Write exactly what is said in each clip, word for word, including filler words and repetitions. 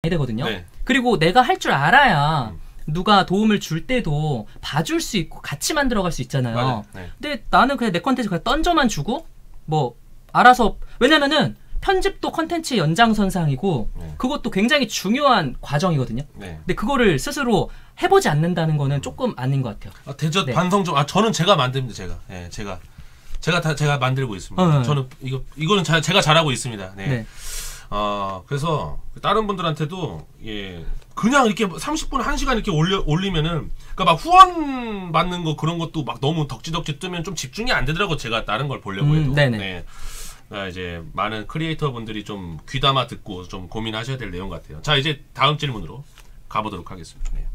되거든요. 네. 그리고 내가 할 줄 알아야 음. 누가 도움을 줄 때도 봐줄 수 있고 같이 만들어갈 수 있잖아요. 네. 근데 나는 그냥 내 컨텐츠 그냥 던져만 주고 뭐 알아서, 왜냐면은 편집도 컨텐츠의 연장선상이고 네. 그것도 굉장히 중요한 과정이거든요. 네. 근데 그거를 스스로 해보지 않는다는 거는 조금 아닌 것 같아요. 아, 대저 네. 반성 좀. 아 저는 제가 만듭니다. 제가. 예, 제가 제가 다 제가 만들고 있습니다. 어, 네. 저는 이거 이거는 자, 제가 잘하고 있습니다. 네. 네. 어 그래서 다른 분들한테도 예 그냥 이렇게 삼십 분 한 시간 이렇게 올려 올리면은 그러니까 막 후원 받는 거 그런 것도 막 너무 덕지덕지 뜨면 좀 집중이 안 되더라고. 제가 다른 걸 보려고 해도. 음, 네네. 네. 그러니까 이제 많은 크리에이터 분들이 좀 귀담아 듣고 좀 고민하셔야 될 내용 같아요. 자 이제 다음 질문으로 가보도록 하겠습니다. 네.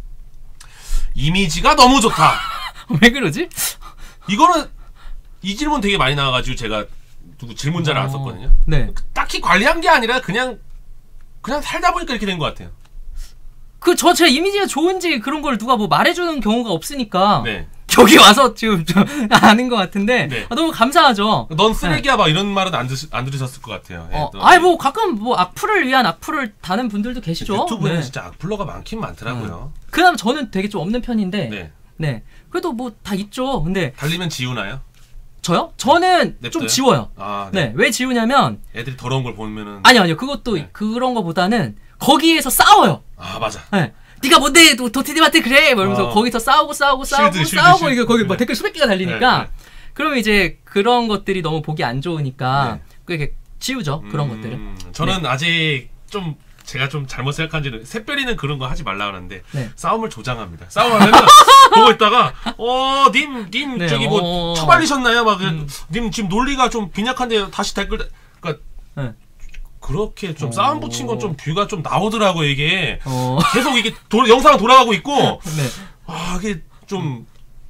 이미지가 너무 좋다. 왜 그러지? 이거는 이 질문 되게 많이 나와가지고 제가 누구 질문자를 안 어, 썼거든요. 네. 딱히 관리한 게 아니라 그냥 그냥 살다 보니까 이렇게 된 것 같아요. 그 저 제 이미지가 좋은지 그런 걸 누가 뭐 말해주는 경우가 없으니까 네. 여기 와서 지금 좀 아는 것 같은데 네. 아, 너무 감사하죠. 넌 쓰레기야 막 이런 말은 안, 드, 안 들으셨을 것 같아요. 예, 어, 또, 아이 뭐 가끔 뭐 악플을 위한 악플을 다는 분들도 계시죠. 유튜브에는 네. 진짜 악플러가 많긴 많더라고요. 그다음 저는 되게 좀 없는 편인데 네. 네. 그래도 뭐 다 있죠. 근데 달리면 지우나요? 저요? 저는 냅둬요? 좀 지워요. 아, 네. 네. 왜 지우냐면 애들이 더러운 걸 보면은 아니요, 아니요. 그것도 네. 그런 거보다는 거기에서 싸워요. 아 맞아. 네. 네가 뭔데 도티님한테 그래? 뭐 이러면서 어. 거기서 싸우고 싸우고 싸우고 쉴드, 쉴드, 싸우고 쉴드. 이거 거기 뭐 네. 댓글 수백 개가 달리니까 네, 네. 그러면 이제 그런 것들이 너무 보기 안 좋으니까 네. 그게 지우죠. 그런 음, 것들은. 저는 아직 좀 제가 좀 잘못 생각한지는 샛별이는 그런 거 하지 말라 그러는데 네. 싸움을 조장합니다. 싸움하면은 보고 있다가 어님 님 네, 저기 뭐 어. 처발리셨나요? 막 음. 님 지금 논리가 좀 빈약한데 다시 댓글 다- 그러니까 네. 그렇게 좀 어. 싸움 붙인 건 좀 뷰가 좀 나오더라고 이게 어. 계속 이게 도, 영상 돌아가고 있고 네. 아 이게 좀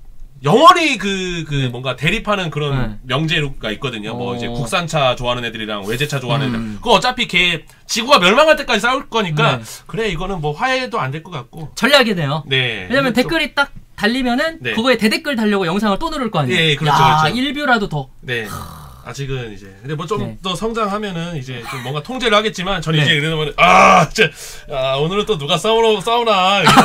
영원히 그, 그, 뭔가 대립하는 그런 네. 명제가 있거든요. 뭐, 어. 이제 국산차 좋아하는 애들이랑 외제차 좋아하는 음. 애들. 그거 어차피 걔, 지구가 멸망할 때까지 싸울 거니까, 네. 그래, 이거는 뭐 화해도 안 될 것 같고. 전략이네요. 네. 왜냐면 좀- 댓글이 딱 달리면은 네. 그거에 대댓글 달려고 영상을 또 누를 거 아니에요. 예, 예, 그렇죠, 야, 그렇죠. 일 뷰라도 더. 네. 아직은 이제. 근데 뭐 좀 네. 더 성장하면은 이제 좀 뭔가 통제를 하겠지만, 저는 네. 이제 이러면, 아, 진짜, 아, 오늘은 또 누가 싸우러, 싸우나. 이렇게.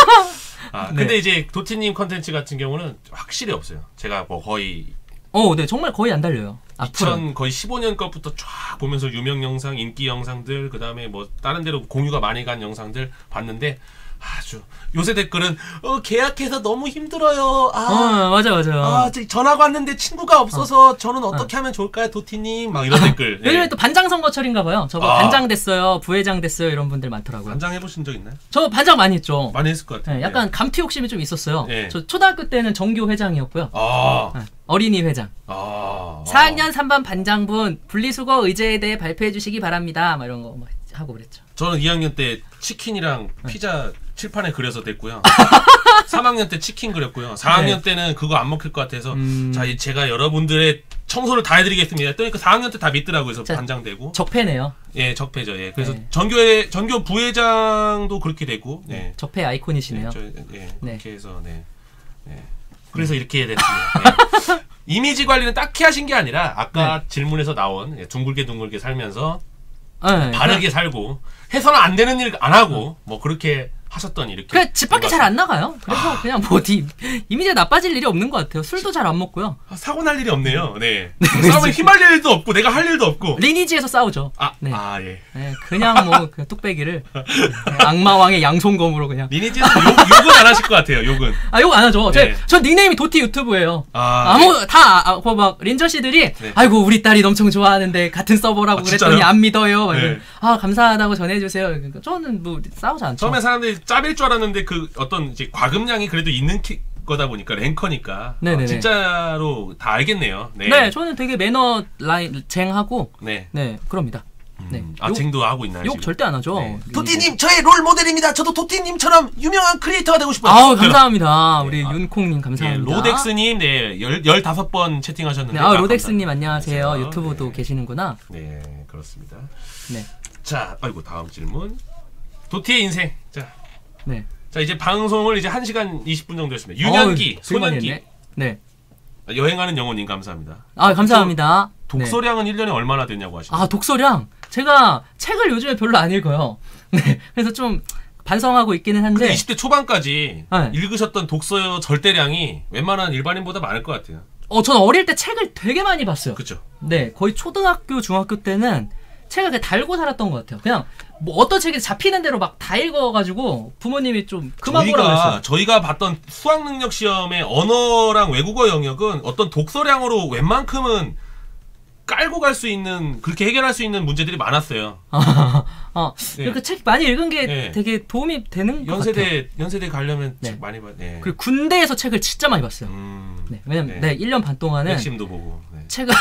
아, 근데 네. 이제 도티님 컨텐츠 같은 경우는 확실히 없어요. 제가 뭐 거의 어, 네, 정말 거의 안 달려요. 앞으로. 이천 거의 십오 년 것부터 쫙 보면서 유명 영상, 인기 영상들, 그 다음에 뭐 다른 데로 공유가 많이 간 영상들 봤는데 아주 요새 댓글은 어 계약해서 너무 힘들어요. 아, 어, 맞아, 맞아. 아, 저 전화가 왔는데 친구가 없어서 저는 어떻게 하면 좋을까요, 도티님? 막 이런 댓글. 요즘에 예. 또 반장 선거철인가 봐요. 저거 아. 반장 됐어요, 부회장 됐어요 이런 분들 많더라고요. 반장 해보신 적 있나요? 저 반장 많이 했죠. 많이 했을 것 같아요. 네, 약간 감튀 욕심이 좀 있었어요. 예. 저 초등학교 때는 정교 회장이었고요. 아, 네, 어린이 회장. 아, 사 학년 삼 반 반장분 분리수거 의제에 대해 발표해 주시기 바랍니다. 막 이런 거 막 하고 그랬죠. 저는 이 학년 때 치킨이랑 네. 피자 칠판에 그려서 됐고요. 삼 학년 때 치킨 그렸고요. 사 학년 때는 그거 안 먹힐 것 같아서 네. 음. 자, 이 제가 여러분들의 청소를 다 해드리겠습니다. 그러니까 사 학년 때 다 믿더라고요. 그래서 자, 반장되고. 적폐네요. 예, 적폐죠. 예. 그래서 네. 전교회 전교 부회장도 그렇게 되고. 네. 적폐 아이콘이시네요. 네, 저, 예, 네. 그렇게 해서 네. 네. 그래서 이렇게 됐습니다. 네. 이미지 관리는 딱히 하신 게 아니라 아까 질문에서 나온 예, 둥글게 둥글게 살면서 네, 바르게 살고 해서는 안 되는 일 안 하고 뭐 그렇게 하셨더니 이렇게 그 집 밖에 잘 안 나가요. 그래서 그냥 뭐 디, 이미지가 나빠질 일이 없는 것 같아요. 술도 잘 안 먹고요. 아, 사고 날 일이 없네요. 네. 싸우면 휘말릴 일도 없고 내가 할 일도 없고. 리니지에서 싸우죠. 아, 네. 아 예. 네, 그냥 뭐 그 뚝배기를 네, 악마왕의 양손검으로 그냥. 리니지에서 욕, 욕은 안 하실 것 같아요. 욕은. 아, 욕 안 하죠. 네. 제, 저 닉네임이 도티 유튜브예요. 아, 아무 네. 다 아, 뭐 막 린저 씨들이 네. 아이고 우리 딸이 엄청 좋아하는데 같은 서버라고 아, 그랬더니 진짜요? 안 믿어요. 막 네. 이러면, 아 감사하다고 전해주세요. 그러니까 저는 뭐 싸우지 않죠. 처음에 사람들이 짭일 줄 알았는데 그 어떤 이제 과금량이 그래도 있는 키, 거다 보니까 랭커니까 네네네. 어, 진짜로 다 알겠네요. 네. 네, 저는 되게 매너 라인 쟁하고 네. 네 그럽니다. 네. 음, 아, 욕- 쟁도 하고 있나요? 욕 지금? 절대 안 하죠. 네. 이- 도티님 저의 롤 모델입니다. 저도 도티님처럼 유명한 크리에이터가 되고 싶어요. 아우 감사합니다. 우리 아, 윤콩님 네, 감사합니다. 로덱스님, 네, 열, 열다섯 번 채팅하셨는데. 네, 아 아, 로덱스님 감사합니다. 안녕하세요. 안녕하세요. 유튜브도 네. 계시는구나. 네, 그렇습니다. 네, 자, 아이고, 다음 질문. 도티의 인생. 자, 네. 자, 이제 방송을 이제 한 시간 이십 분 정도 했습니다. 유년기, 어우, 되게 많이 소년기. 했네. 네. 여행하는 영혼님 감사합니다. 아 감사합니다. 네. 독서량은 일 년에 얼마나 됐냐고 하시네요. 아 독서량 제가 책을 요즘에 별로 안 읽어요. 네, 그래서 좀 반성하고 있기는 한데. 근데 이십 대 초반까지 네. 읽으셨던 독서 절대량이 웬만한 일반인보다 많을 것 같아요. 어, 저는 어릴 때 책을 되게 많이 봤어요. 그렇죠. 네, 거의 초등학교, 중학교 때는 책을 그냥 달고 살았던 것 같아요. 그냥 뭐 어떤 책이 잡히는 대로 막 다 읽어가지고 부모님이 좀 그만 보라고 저희가 했어요. 저희가 봤던 수학 능력 시험의 언어랑 외국어 영역은 어떤 독서량으로 웬만큼은 깔고 갈 수 있는, 그렇게 해결할 수 있는 문제들이 많았어요. 어, 네. 이렇게 책 많이 읽은 게 네. 되게 도움이 되는 것 연세대 같아요. 연세대 가려면 네. 책 많이 봐. 네. 그리고 군대에서 책을 진짜 많이 봤어요. 음, 네, 왜냐면 네. 네, 일 년 반 동안은 핵심도 보고. 네. 책을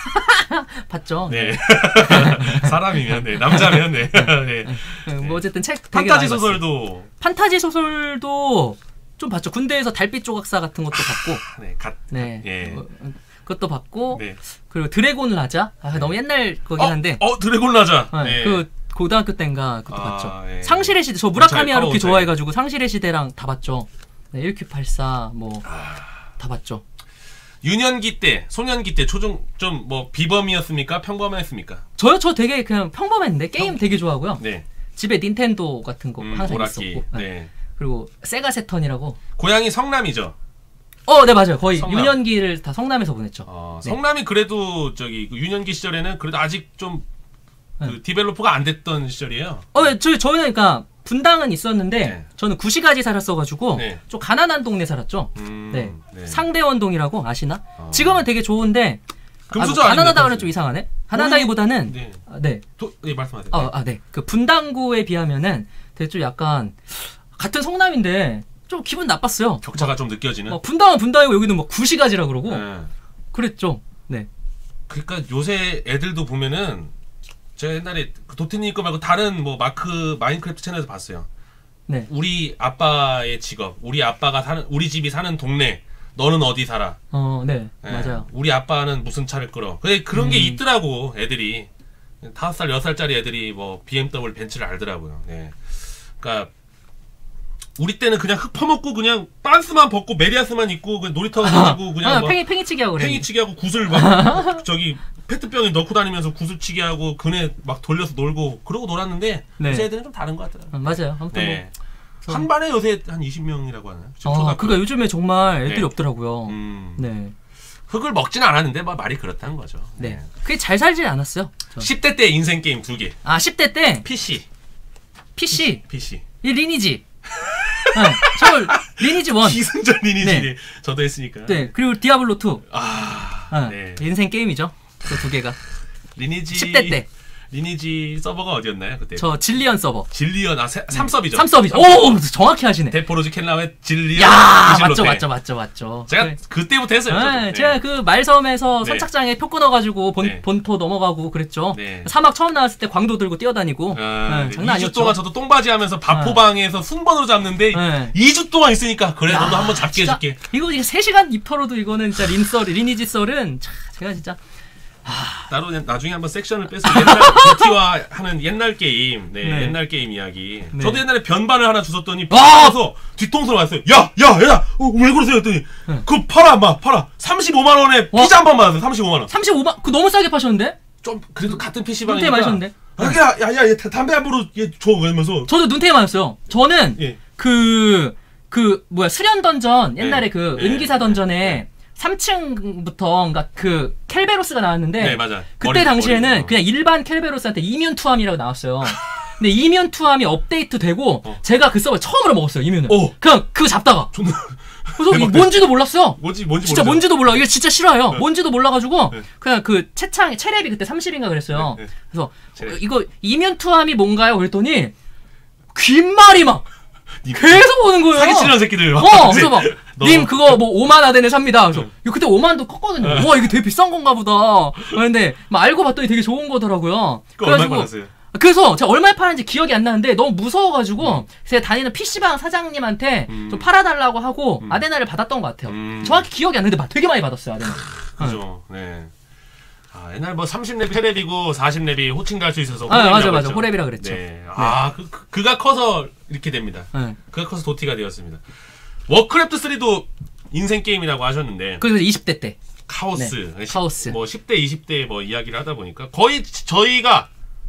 봤죠. 네. 사람이면, 네. 남자면, 네. 네. 네, 뭐 어쨌든 책 되게 판타지 많이 봤어요. 소설도. 판타지 소설도 좀 봤죠. 군대에서 달빛 조각사 같은 것도 봤고. 네, 갓. 네. 예. 어, 그것도 봤고. 네. 그리고 드래곤 라자. 아, 너무 옛날 거긴 한데. 어, 어 드래곤 라자. 네, 네. 그 고등학교 때인가 그것도 아, 봤죠. 예. 상실의 시대. 저 무라카미 경찰, 하루키 파워 좋아해가지고 상실의 시대랑 다 봤죠. 네, 일 큐 팔사 뭐 다 봤죠. 유년기 때, 소년기 때 초중 좀 뭐 비범이었습니까? 평범했습니까? 저요, 저 되게 그냥 평범했는데 게임 되게 좋아하고요. 네. 집에 닌텐도 같은 거 음, 항상 오락기. 있었고. 네. 네. 그리고 세가 세턴이라고. 고향이 성남이죠. 어, 네 맞아요. 거의 성남. 유년기를 다 성남에서 보냈죠. 어, 네. 성남이 그래도 저기 그 유년기 시절에는 그래도 아직 좀 그 네. 디벨로퍼가 안 됐던 시절이에요. 어, 네, 저희 저희는 그러니까 분당은 있었는데 네. 저는 구시가지 살았어가지고 네. 좀 가난한 동네 살았죠. 음, 네. 네. 상대원동이라고 아시나? 어. 지금은 되게 좋은데 금수저 아, 뭐 아닙니까, 가난하다고는 금수저? 좀 이상하네. 가난하다기보다는 네. 아, 네. 도, 네, 말씀하세요. 아, 아, 네. 그 분당구에 비하면은 되게 좀 약간 같은 성남인데 좀 기분 나빴어요. 격차가 좀 느껴지는. 막 분당은 분당이고 여기는 막 구시가지라 그러고 네. 그랬죠. 네. 그러니까 요새 애들도 보면은 제가 옛날에 그 도티님 거 말고 다른 뭐 마크 마인크래프트 채널에서 봤어요. 네. 우리 아빠의 직업, 우리 아빠가 사는, 우리 집이 사는 동네, 너는 어디 살아? 어, 네. 예, 맞아요. 우리 아빠는 무슨 차를 끌어? 그래, 그런 게 음. 있더라고, 애들이. 다섯 살, 여섯 살짜리 애들이 뭐 비엠더블유 벤츠를 알더라고요. 네. 그러니까 우리 때는 그냥 흙 퍼먹고 그냥 빤스만 벗고 메리아스만 입고 그냥 놀이터 가지고 그냥 아, 막 팽이 팽이치기 하고 그래. 팽이치기 하고 구슬 막 저기 페트병에 넣고 다니면서 구슬치기 하고 그네 막 돌려서 놀고 그러고 놀았는데 네. 요새 애들은 좀 다른 것 같더라고요. 어, 맞아요. 아무튼 네. 뭐 한 반에 요새 한 이십 명이라고 하나요? 지금 아, 초등학교. 그러니까 요즘에 정말 애들이 네. 없더라고요. 음, 네. 흙을 먹진 않았는데 뭐 말이 그렇다는 거죠. 네. 그게 잘 살지 않았어요. 저. 십 대 때 인생 게임 두 개. 아, 십 대 때 피씨. 피씨. 피씨. 이 리니지. 네. 저 리니지 일. 기승전 리니지. 네. 저도 했으니까. 네. 그리고 디아블로 이. 아, 네. 네. 인생 게임이죠. 그 두 개가. 리니지. 십 대 때. 리니지 서버가 어디였나요? 그때. 저 질리언 서버. 질리언, 아, 삼 서비죠. 삼 서비죠. 오, 정확히 하시네. 데포로즈 켈라의 질리언. 야, 이질로테. 맞죠, 맞죠, 맞죠, 맞죠. 제가 네. 그때부터 했어요. 저도. 네, 네. 제가 그 말섬에서 네. 선착장에 표 끊어가지고 본, 네. 본토 넘어가고 그랬죠. 네. 사막 처음 나왔을 때 광도 들고 뛰어다니고. 아, 네, 장난 이 주 아니었죠. 동안 저도 똥바지 하면서 바포방에서 순번으로 잡는데 네. 이 주 동안 있으니까 그래 야, 너도 한번 잡게 진짜 해줄게. 이거 이게 세 시간 입터로도 이거는 진짜 린썰, 리니지 썰은 참, 제가 진짜 따로 나중에 한번 섹션을 빼서 옛날 도티와 하는 옛날 게임, 네, 네. 옛날 게임 이야기. 네. 저도 옛날에 변반을 하나 주웠더니 와! 팔아서 뒤통수로 왔어요. 야, 야, 야, 어, 왜 그러세요? 했더니 네. 그거 팔아, 마, 팔아. 삼십오만 원에 와. 피자 한 판 받았어요. 삼십오만 원. 삼십오만 그 너무 싸게 파셨는데? 좀 그래도 같은 눈태 피시방이니까. 맞으셨는데? 야, 야, 야, 야, 얘 담배 한 부로 얘 줘. 그러면서 저도 눈태 맞았어요. 저는 예. 그, 그, 뭐야, 수련 던전, 옛날에 네. 그, 네. 은기사 던전에 삼 층부터, 그니까 그, 켈베로스가 나왔는데, 네, 맞아. 그때 어린- 당시에는 어린- 어. 그냥 일반 켈베로스한테 이뮨 투함이라고 나왔어요. 근데 이뮨 투함이 업데이트 되고, 어. 제가 그 서버 처음으로 먹었어요, 이뮨을. 어. 그냥 그거 잡다가. 존나 그래서 이게 대박. 뭔지도 몰랐어요. 뭔지 뭔지 진짜 모르죠. 뭔지도 몰라. 이게 진짜 싫어요. 뭔지도 몰라가지고, 네. 그냥 그 채창, 체랩이 그때 삼십인가 그랬어요. 네, 네. 그래서, 체랩. 어, 이거 이뮨 투함이 뭔가요? 그랬더니, 귓말이 막, 님, 계속 오는 거예요. 사기치는 새끼들. 어, 그래서 막, 너- 님 그거 뭐 오만 아덴에 삽니다. 그래서 응. 이거 그때 오만도 컸거든요. 응. 와, 이게 되게 비싼 건가 보다. 그런데 막 알고 봤더니 되게 좋은 거더라고요. 그거 얼마에 받았어요? 그래서 제가 얼마에 파는지 기억이 안 나는데 너무 무서워가지고 제가 다니는 피시방 사장님한테 음. 좀 팔아달라고 하고 음. 아데나를 받았던 것 같아요. 음. 정확히 기억이 안 나는데 막 되게 많이 받았어요, 아데나. 그죠. 네. 아, 옛날 뭐 삼십 렙 테랩이고 사십 렙이 호칭 갈 수 있어서 아, 맞아, 호랩이라고 맞아. 했죠. 호랩이라 그랬죠. 네. 아, 그, 그, 그가 커서 이렇게 됩니다. 네. 그가 커서 도티가 되었습니다. 워크래프트 쓰리도 인생 게임이라고 하셨는데 그래서 이십 대 때. 카오스, 네, 카오스. 뭐 십 대, 이십 대 뭐 이야기를 하다 보니까 거의 저희가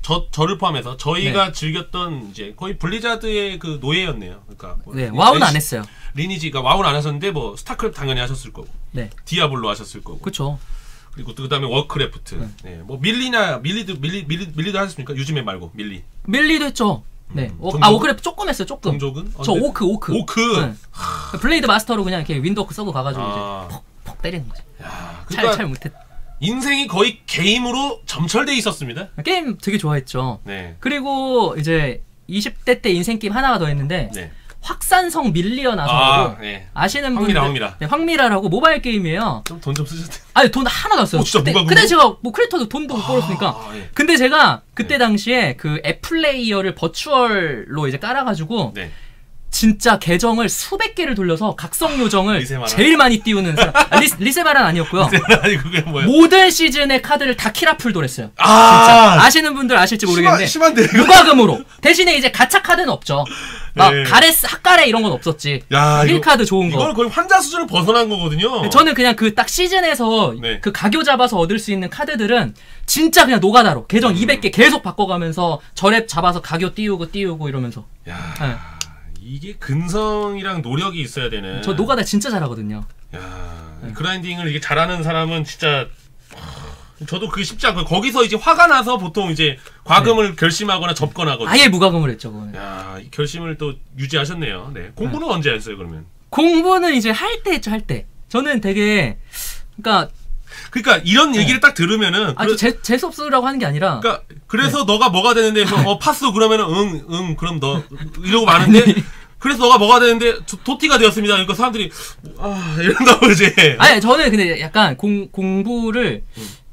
저 저를 포함해서 저희가 네. 즐겼던 이제 거의 블리자드의 그 노예였네요. 그러니까 뭐 네, 와우는 리니지- 안 했어요. 리니지가 와우는 안 하셨는데 뭐 스타크래프트 당연히 하셨을 거고, 네, 디아블로 하셨을 거고, 그렇죠. 그리고 또 그다음에 워크래프트, 네. 네. 뭐 밀리나 밀리도 밀리 밀리 밀리도 하셨습니까? 유즈맨 말고 밀리. 밀리도 했죠. 네, 음, 어, 동족은? 아 오크래프트 조금 했어요, 조금. 동족은? 어, 저 근데- 오크, 오크. 오크. 네. 블레이드 마스터로 그냥 이렇게 윈도크 써고 가가지고 아. 이제 퍽퍽 때리는 거지. 야, 잘 그러니까 잘 못했. 인생이 거의 게임으로 점철돼 있었습니다. 게임 되게 좋아했죠. 네. 그리고 이제 이십 대 때 인생 게임 하나가 더 했는데 네. 확산성 밀리어 아, 나서라고 네. 아시는 황미라, 분들 황미라. 네, 황미라라고 모바일 게임이에요. 좀 돈 좀 쓰셨대. 아니 돈 하나도 안 써요. 어, 진짜 그때, 무과금으로? 그때 제가 뭐 크리에이터도 돈도 못 벌었으니까. 아, 예. 근데 제가 그때 네. 당시에 그 앱플레이어를 버추얼로 이제 깔아가지고 네. 진짜 계정을 수백 개를 돌려서 각성 요정을 리세마라. 제일 많이 띄우는 사람. 아, 리, 리세마라는 아니었고요. 아니 그게 뭐예요? 모든 시즌의 카드를 다 키라풀 돌했어요. 아, 아시는 분들 아실지 모르겠는데 심한, 심한데 이거. 무과금으로. 대신에 이제 가차 카드는 없죠. 막 네. 가레스, 핫가레 이런 건 없었지. 야, 일 이거- 카드 좋은 거. 이건 거의 환자 수준을 벗어난 거거든요. 저는 그냥 그 딱 시즌에서 네. 그 가교 잡아서 얻을 수 있는 카드들은 진짜 그냥 노가다로 계정 음. 이백 개 계속 바꿔가면서 저랩 잡아서 가교 띄우고 띄우고 이러면서. 야, 네. 이게 근성이랑 노력이 있어야 되는. 저 노가다 진짜 잘하거든요. 야, 네. 그라인딩을 이게 잘하는 사람은 진짜 하, 저도 그게 쉽지 않고 거기서 이제 화가 나서 보통 이제 과금을 결심하거나 접근하거든요. 아예 무과금을 했죠. 그거는. 야, 이 결심을 또 유지하셨네요. 네. 공부는 언제 하셨어요, 그러면? 공부는 이제 할 때 했죠, 할 때. 저는 되게 그러니까 그러니까 이런 얘기를 딱 들으면은 아주 재, 재수없으라고 하는 게 아니라 그러니까 그래서 네. 너가 뭐가 되는데 그래서 어 파스 그러면은 응 응 그럼 너 이러고 마는데 그래서 너가 뭐가 되는데 도, 도티가 되었습니다. 그러니까 사람들이 아 이런다고 이제 아니 저는 근데 약간 공, 공부를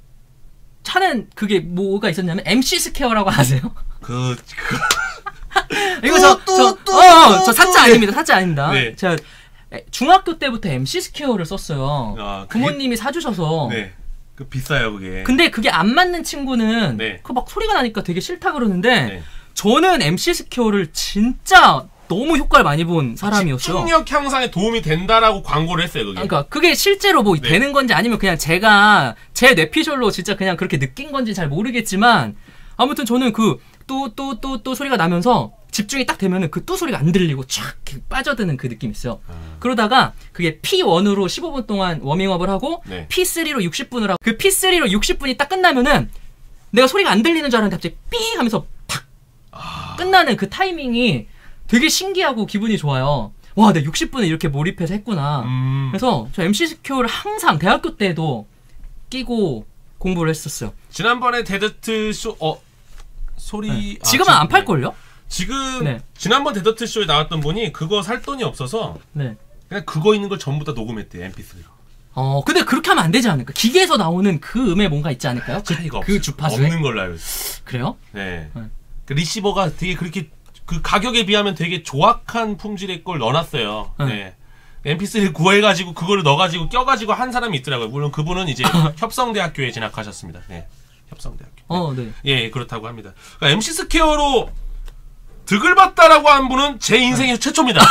차는 그게 뭐가 있었냐면 엠씨 스퀘어라고 아세요? 그, 그 이거 또, 저, 또, 저, 또, 어, 또, 저 사짜 또, 아닙니다. 사짜 아닙니다. 네. 제가 중학교 때부터 엠씨 스퀘어를 썼어요. 아, 그게- 부모님이 사주셔서. 네. 그 비싸요 그게. 근데 그게 안 맞는 친구는 네. 그 막 소리가 나니까 되게 싫다 그러는데 네. 저는 엠씨 스퀘어를 진짜 너무 효과를 많이 본 사람이었어요. 집중력 향상에 도움이 된다라고 광고를 했어요 그게. 그러니까 그게 실제로 뭐 네. 되는 건지 아니면 그냥 제가 제 뇌피셜로 진짜 그냥 그렇게 느낀 건지 잘 모르겠지만 아무튼 저는 그 또 또 또 또 소리가 나면서 집중이 딱 되면은 그 뚜 소리가 안 들리고 쫙 이렇게 빠져드는 그 느낌이 있어요. 아. 그러다가 그게 피 원으로 십오 분 동안 워밍업을 하고 네. 피 쓰리로 육십 분을 하고 그 피 쓰리로 육십 분이 딱 끝나면은 내가 소리가 안 들리는 줄 알았는데 갑자기 삐 하면서 팍 아. 끝나는 그 타이밍이 되게 신기하고 기분이 좋아요. 와, 내가 육십 분을 이렇게 몰입해서 했구나. 음. 그래서 저 엠씨 스퀘어를 항상 대학교 때도 끼고 공부를 했었어요. 지난번에 데드트 쇼 어 소리 네. 아, 지금은 지금- 안 팔걸요? 지금 네. 지난번 데드트 쇼에 나왔던 분이 그거 살 돈이 없어서 네. 그냥 그거 있는 걸 전부 다 녹음했대 엠피쓰리로. 어, 근데 그렇게 하면 안 되지 않을까? 기계에서 나오는 그 음에 뭔가 있지 않을까요? 그, 차이가 그 없어요. 주파수에? 없는 걸로 알고 있어요. 그래요? 네. 네. 그 리시버가 되게 그렇게 그 가격에 비하면 되게 조악한 품질의 걸 넣어놨어요. 네. 네. 엠피쓰리를 구해가지고 그거를 넣어가지고 껴가지고 한 사람이 있더라고요. 물론 그분은 이제 협성대학교에 진학하셨습니다. 네. 협성대학교. 어, 네. 예, 그렇다고 합니다. 그러니까 엠씨 스퀘어로 득을 봤다라고 한 분은 제 인생에서 최초입니다.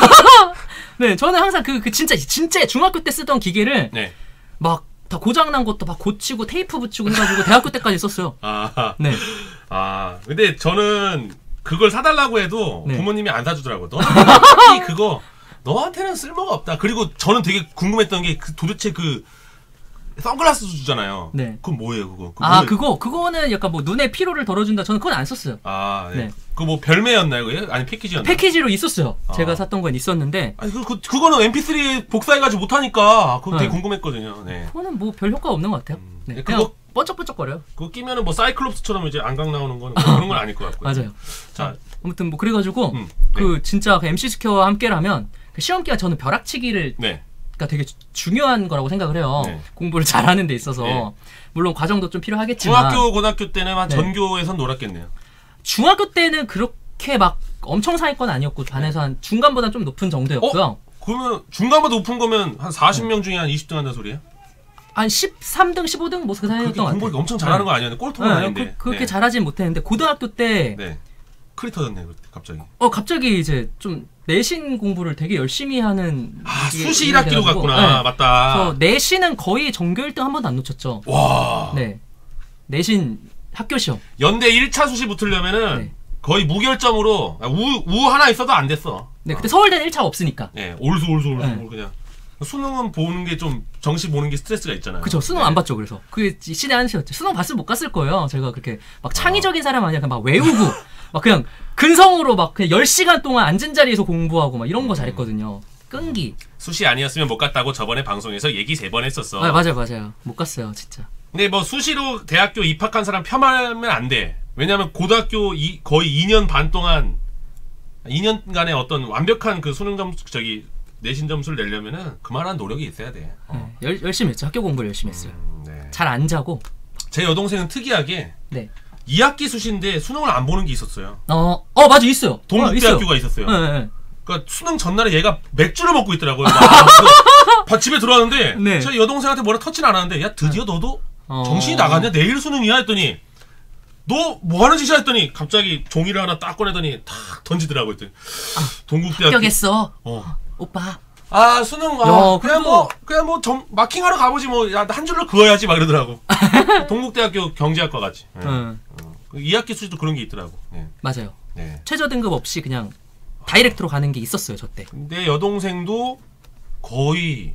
네, 저는 항상 그, 그 진짜, 진짜 중학교 때 쓰던 기계를 네. 막 다 고장난 것도 막 고치고 테이프 붙이고 해가지고 대학교 때까지 썼어요. 아, 네. 아, 근데 저는 그걸 사달라고 해도 네. 부모님이 안 사주더라고요. 너는 딱히 그거 너한테는 쓸모가 없다. 그리고 저는 되게 궁금했던 게 그 도대체 그 선글라스 주잖아요. 네. 그건 뭐예요, 그거? 그거 아, 뭐예요? 그거, 그거는 약간 뭐 눈의 피로를 덜어준다. 저는 그건 안 썼어요. 아, 네. 네. 그거 뭐 별매였나요, 그게? 아니 패키지였나요? 패키지로 있었어요. 아. 제가 샀던 건 있었는데, 아니 그, 그 그거는 엠피쓰리 복사해가지고 못하니까 그거 되게 네. 궁금했거든요. 네. 그거는 뭐 별 효과 없는 것 같아요. 음. 네, 네, 그냥 그거- 번쩍번쩍거려요. 그거 끼면은 뭐 사이클롭스처럼 이제 안강 나오는 거는 뭐 그런 건 아닐 것 같고요. 맞아요. 자, 아무튼 뭐 그래가지고, 음, 그 진짜 그 엠씨 스퀘어와 함께라면, 그 시험기가 저는 벼락치기를 네. 가 되게 주- 중요한 거라고 생각을 해요. 네. 공부를 잘하는 데 있어서. 네. 물론 과정도 좀 필요하겠지만. 중학교, 고등학교 때는 한 네. 전교에선 놀았겠네요. 중학교 때는 그렇게 막 엄청 상위권 아니었고 반에서 한 중간보다 좀 높은 정도였고요. 그러면 중간보다 높은 거면 한 사십 명 중에 한 이십 등 한다는 소리예요? 한 십삼 등, 십오 등 뭐 그 그렇게 사이였던 것 공부 같아요. 엄청 잘하는 네. 거 아니었는데 꼴통은 네, 아닌데. 그, 그렇게 네. 잘하진 못했는데 고등학교 때 네. 크리 터졌네 그때 갑자기. 어, 갑자기 이제 좀 내신 공부를 되게 열심히 하는 아, 이게 수시 일 학기로 돼가지고, 갔구나. 네. 맞다. 그래서 내신은 거의 전교 일 등 한 번도 안 놓쳤죠. 와. 네. 내신 학교 시험. 연대 일 차 수시 붙으려면은 네. 거의 무결점으로 우, 우 하나 있어도 안 됐어. 네, 그때 서울대는 일 차가 없으니까. 네, 올수 올수 올수 네. 그냥. 수능은 보는 게 좀 정시 보는 게 스트레스가 있잖아요. 그쵸. 수능 네. 안 봤죠. 그래서 그게 신의 한 수였죠. 수능 봤으면 못 갔을 거예요. 제가 그렇게 막 창의적인 사람 아니야. 그냥 막 외우고 막 그냥 근성으로 막 그냥 열 시간 동안 앉은 자리에서 공부하고 막 이런 거 잘했거든요. 끈기. 수시 아니었으면 못 갔다고 저번에 방송에서 얘기 세 번 했었어. 아, 맞아요, 맞아요. 못 갔어요, 진짜. 근데 뭐 수시로 대학교 입학한 사람 폄하하면 안 돼. 왜냐면 고등학교 이, 거의 이 년 반 동안 이 년간의 어떤 완벽한 그 수능 점수 저기 내신 점수를 내려면은 그만한 노력이 있어야 돼. 어. 네, 열, 열심히 했죠. 학교 공부를 열심히 했어요. 음, 네. 잘 안 자고. 제 여동생은 특이하게 네. 이 학기 수시인데 수능을 안 보는 게 있었어요. 어, 어 맞아 있어요. 동국대학교가 어, 있었어요. 네, 네. 그러니까 수능 전날에 얘가 맥주를 먹고 있더라고요. 막 집에 들어왔는데 네. 제 여동생한테 뭐라 터치는 안 하는데 야 드디어 너도 어... 정신이 나갔냐? 내일 수능이야 했더니 너 뭐 하는 짓이야 했더니 갑자기 종이를 하나 딱 꺼내더니 탁 던지더라고요. 했더니 동국대학교 합격했어. 어. 오빠. 아 수능 아 야, 그냥 그래도- 뭐 그냥 뭐 점, 마킹하러 가보지 뭐 야 한 줄로 그어야지 막 이러더라고. 동국대학교 경제학과 같이. 네. 응. 어. 이 학기 수시도 그런 게 있더라고. 네. 맞아요. 네. 최저 등급 없이 그냥 다이렉트로 가는 게 있었어요, 저 때. 내 여동생도 거의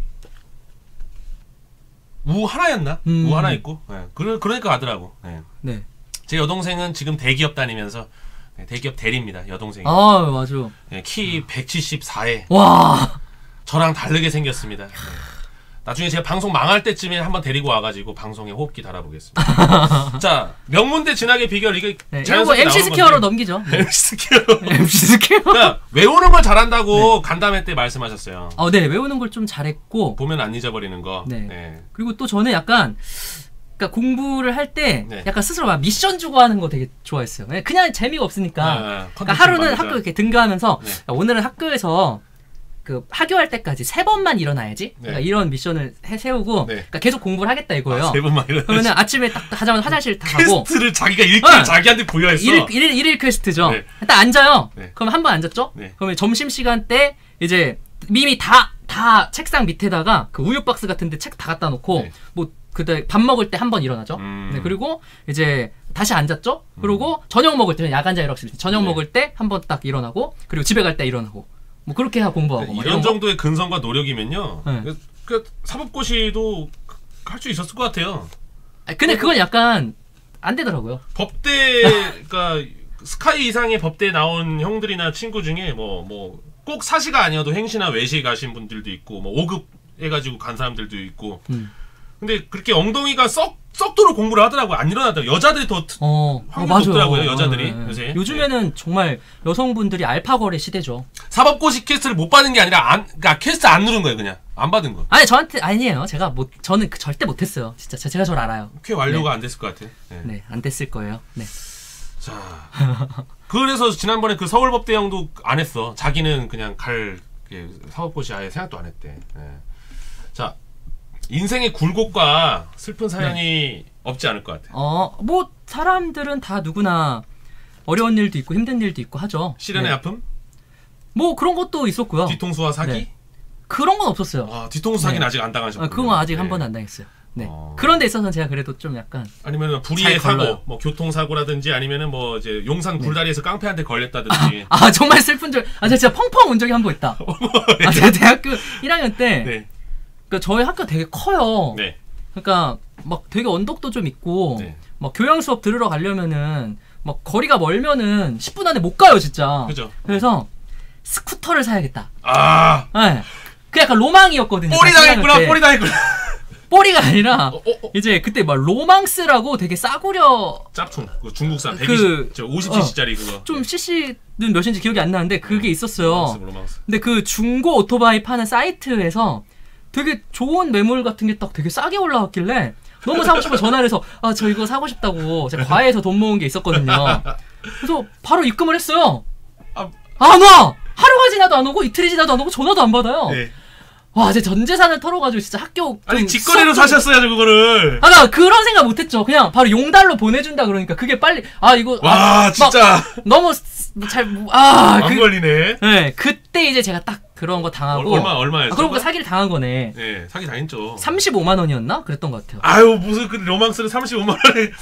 우 하나였나? 음. 우 하나 있고. 네. 그러, 그러니까 가더라고. 네. 네. 제 여동생은 지금 대기업 다니면서 네, 대기업 대리입니다. 여동생이. 아, 맞아. 네, 키 백칠십사에 와. 저랑 다르게 생겼습니다. 네. 나중에 제가 방송 망할 때쯤에 한번 데리고 와가지고 방송에 호흡기 달아보겠습니다. 자, 명문대 진학의 비결 이게 네, 이거 뭐 자연스럽게 엠씨 나오는 스퀘어로 건데. 넘기죠. 네. 엠씨 스퀘어. 엠씨 스퀘어. 그러니까 외우는 걸 잘한다고 간담회 때 말씀하셨어요. 어, 네, 외우는 걸 좀 잘했고. 보면 안 잊어버리는 거. 네. 네. 그리고 또 저는 약간 그러니까 공부를 할 때 네. 약간 스스로 막 미션 주고 하는 거 되게 좋아했어요. 그냥 재미가 없으니까. 네, 네. 그러니까 컨텐츠 하루는 만들자. 학교 이렇게 등교하면서 네. 야, 오늘은 학교에서 그 하교할 때까지 세 번만 일어나야지. 그러니까 네. 이런 미션을 해 세우고 네. 그러니까 계속 공부를 하겠다 이거예요. 아, 세 번만 이런. 그러면은 아침에 딱 하자마자 화장실 다 가고 퀘스트를 자기가 읽기를 어. 자기한테 부여했어. 일일, 일일, 일일 퀘스트죠. 네. 딱 앉아요. 네. 그럼 한 번 앉았죠? 네. 그러면 점심시간 때 이제 이미 다, 다 책상 밑에다가 그 우유 박스 같은데 책 다 갖다 놓고 네. 뭐 그때 밥 먹을 때 한 번 일어나죠. 음. 네, 그리고 이제 다시 앉았죠. 그리고 저녁 먹을 때 야간 자율학습 저녁 네. 먹을 때 한 번 딱 일어나고 그리고 집에 갈 때 일어나고 뭐 그렇게 하 공부하고 막 이런 거. 정도의 근성과 노력이면요. 네. 그, 그 사법고시도 할 수 있었을 것 같아요. 아니, 근데 그건 약간 안 되더라고요. 법대 그러니까 스카이 이상의 법대 나온 형들이나 친구 중에 뭐 뭐 꼭 사시가 아니어도 행시나 외시 가신 분들도 있고 뭐 오 급 해가지고 간 사람들도 있고. 음. 근데 그렇게 엉덩이가 썩 썩도록 공부를 하더라고요. 안 일어나더라고요. 여자들이 더 트- 어, 확률이 어, 맞아요. 높더라고요, 여자들이, 어, 예, 예. 요새. 요즘에는 정말 여성분들이 알파고의 시대죠. 사법고시 퀘스트를 못 받은 게 아니라 안 그러니까 퀘스트 안 누른 거예요, 그냥 안 받은 거. 아니 저한테 아니에요. 제가 못 저는 그 절대 못했어요. 진짜 제- 제가 저를 알아요. 꽤 완료가 안 됐을 것 같아. 네. 네, 안 됐을 거예요. 네. 자, 그래서 지난번에 그 서울법대 형도 안 했어. 자기는 그냥 갈 그 사법고시 아예 생각도 안 했대. 네. 자, 인생의 굴곡과 슬픈 사연이 없지 않을 것 같아. 어, 뭐 사람들은 다 누구나 어려운 일도 있고 힘든 일도 있고 하죠. 실연의 네. 아픔, 뭐 그런 것도 있었고요. 뒤통수와 사기. 네. 그런 건 없었어요. 아, 뒤통수 사기는 네. 아직 안 당하셨군요. 어, 그건 아직 네. 한 번도 안 당했어요. 네. 어. 그런 데 있어서는 제가 그래도 좀 약간 아니면 불의의 잘 사고, 걸러요. 뭐 교통사고라든지 아니면은 뭐 이제 용산 굴다리에서 깡패한테 걸렸다든지. 아 정말 슬픈 줄. 아 제가 진짜 펑펑 운 적이 한 번 있다. 아 제가 대학교 일 학년 때, 네. 그러니까 저희 학교 되게 커요. 네. 그러니까 막 되게 언덕도 좀 있고, 네. 막 교양 수업 들으러 가려면은 막 거리가 멀면은 십 분 안에 못 가요 진짜. 그죠. 그래서 스쿠터를 사야겠다. 아, 네. 그 약간 로망이었거든요. 뽀리 다시 당했구나, 학년 때. 뽀리 당했구나. 뽀리가 아니라 어, 어, 어. 이제 그때 막 로망스라고 되게 싸구려 짭퉁, 그 중국산 그- 백이십, 저 오십 씨씨짜리 그거. 좀 씨씨는 몇인지 기억이 안 나는데 그게 있었어요. 로망스, 로망스. 근데 그 중고 오토바이 파는 사이트에서 되게 좋은 매물 같은 게 딱 되게 싸게 올라왔길래 너무 사고 싶어 전화를 해서 아 저 이거 사고 싶다고 제가 과외에서 돈 모은 게 있었거든요. 그래서 바로 입금을 했어요. 아, 안 와! 하루가 지나도 안 오고 이틀이 지나도 안 오고 전화도 안 받아요. 네. 와, 제 전 재산을 털어가지고 진짜 학교 아니 좀 직거래로 수업 좀- 사셨어야죠 그거를. 아, 나 그런 생각 못했죠. 그냥 바로 용달로 보내준다 그러니까 그게 빨리 아 이거 와 아, 진짜 막 너무 잘아 안 그, 걸리네. 네 그때 이제 제가 딱 그런 거 당하고 얼- 얼마 얼마였어? 아, 그러고 사기를 당한 거네. 네 사기 당했죠. 삼십오만 원이었나 그랬던 것 같아요. 아유 무슨 그 로망스를 삼십오만 원에.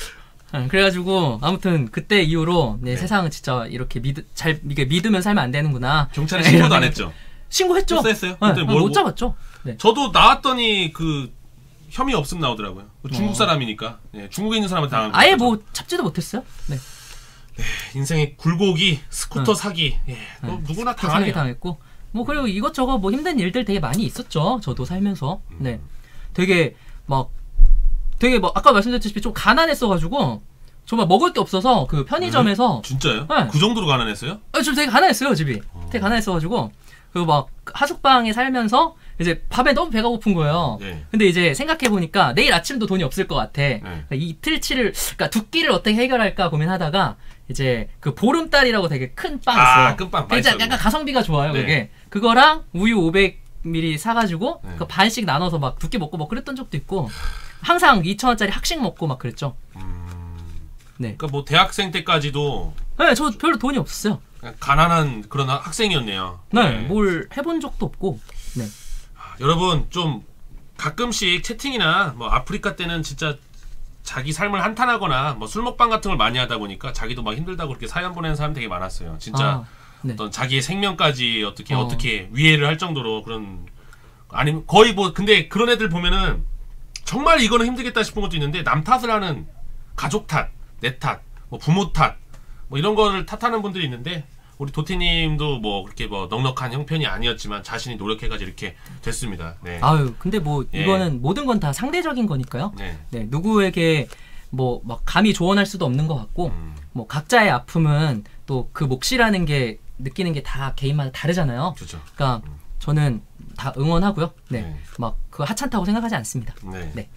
네, 그래가지고 아무튼 그때 이후로 네, 네. 세상은 진짜 이렇게 믿, 잘 이게 믿으면 살면 안 되는구나. 경찰에 신고도 안 했죠? 신고했죠. 했어요? 네, 그때 뭘, 못 잡았죠. 네. 저도 나왔더니 그 혐의 없음 나오더라고요. 중국 어. 사람이니까. 네, 중국에 있는 사람한테 당한 아예 거죠. 뭐 잡지도 못했어요. 네. 네, 인생의 굴곡이 스쿠터 응. 사기. 예, 뭐 네. 누구나 사기 당하네요. 당했고 뭐 그리고 이것저것 뭐 힘든 일들 되게 많이 있었죠. 저도 살면서. 네. 되게 막 되게 뭐 아까 말씀드렸다시피 좀 가난했어가지고 정말 먹을 게 없어서 그 편의점에서 진짜요? 네. 그 정도로 가난했어요? 아, 좀 되게 가난했어요 집이. 되게 가난했어가지고 그 막 하숙방에 살면서 이제 밤에 너무 배가 고픈 거예요. 네. 근데 이제 생각해 보니까 내일 아침도 돈이 없을 것 같아. 그러니까 이틀치를 그러니까 두 끼를 어떻게 해결할까 고민하다가 이제 그 보름달이라고 되게 큰 빵 있어요. 아, 큰 빵 그러니까 맛있어요. 약간 가성비가 좋아요. 네. 그게 그거랑 우유 오백 밀리리터 사가지고 네. 그 반씩 나눠서 막 두 끼 먹고 막 그랬던 적도 있고 항상 이천 원짜리 학식 먹고 막 그랬죠. 음, 네. 그러니까 뭐 대학생 때까지도 네, 저 별로 돈이 없었어요. 그냥 가난한 그런 학생이었네요. 네, 뭘 해본 적도 없고. 네. 아, 여러분 좀 가끔씩 채팅이나 뭐 아프리카 때는 진짜 자기 삶을 한탄하거나 뭐 술 먹방 같은 걸 많이 하다 보니까 자기도 막 힘들다고 그렇게 사연 보내는 사람 되게 많았어요. 진짜 아, 네. 어떤 자기의 생명까지 어떻게 어. 어떻게 위해를 할 정도로 그런 아니면 거의 뭐 근데 그런 애들 보면은 정말 이거는 힘들겠다 싶은 것도 있는데 남 탓을 하는 가족 탓, 내 탓, 뭐 부모 탓, 뭐 이런 거를 탓하는 분들이 있는데 우리 도티님도 뭐 그렇게 뭐 넉넉한 형편이 아니었지만 자신이 노력해가지고 이렇게 됐습니다. 네. 아유, 근데 뭐 예. 이거는 모든 건 다 상대적인 거니까요. 네. 네, 누구에게 뭐 막 감히 조언할 수도 없는 것 같고, 음. 뭐 각자의 아픔은 또 그 몫이라는 게 느끼는 게 다 개인마다 다르잖아요. 그렇죠. 그러니까 저는 다 응원하고요. 네, 네. 막 그 하찮다고 생각하지 않습니다. 네. 네.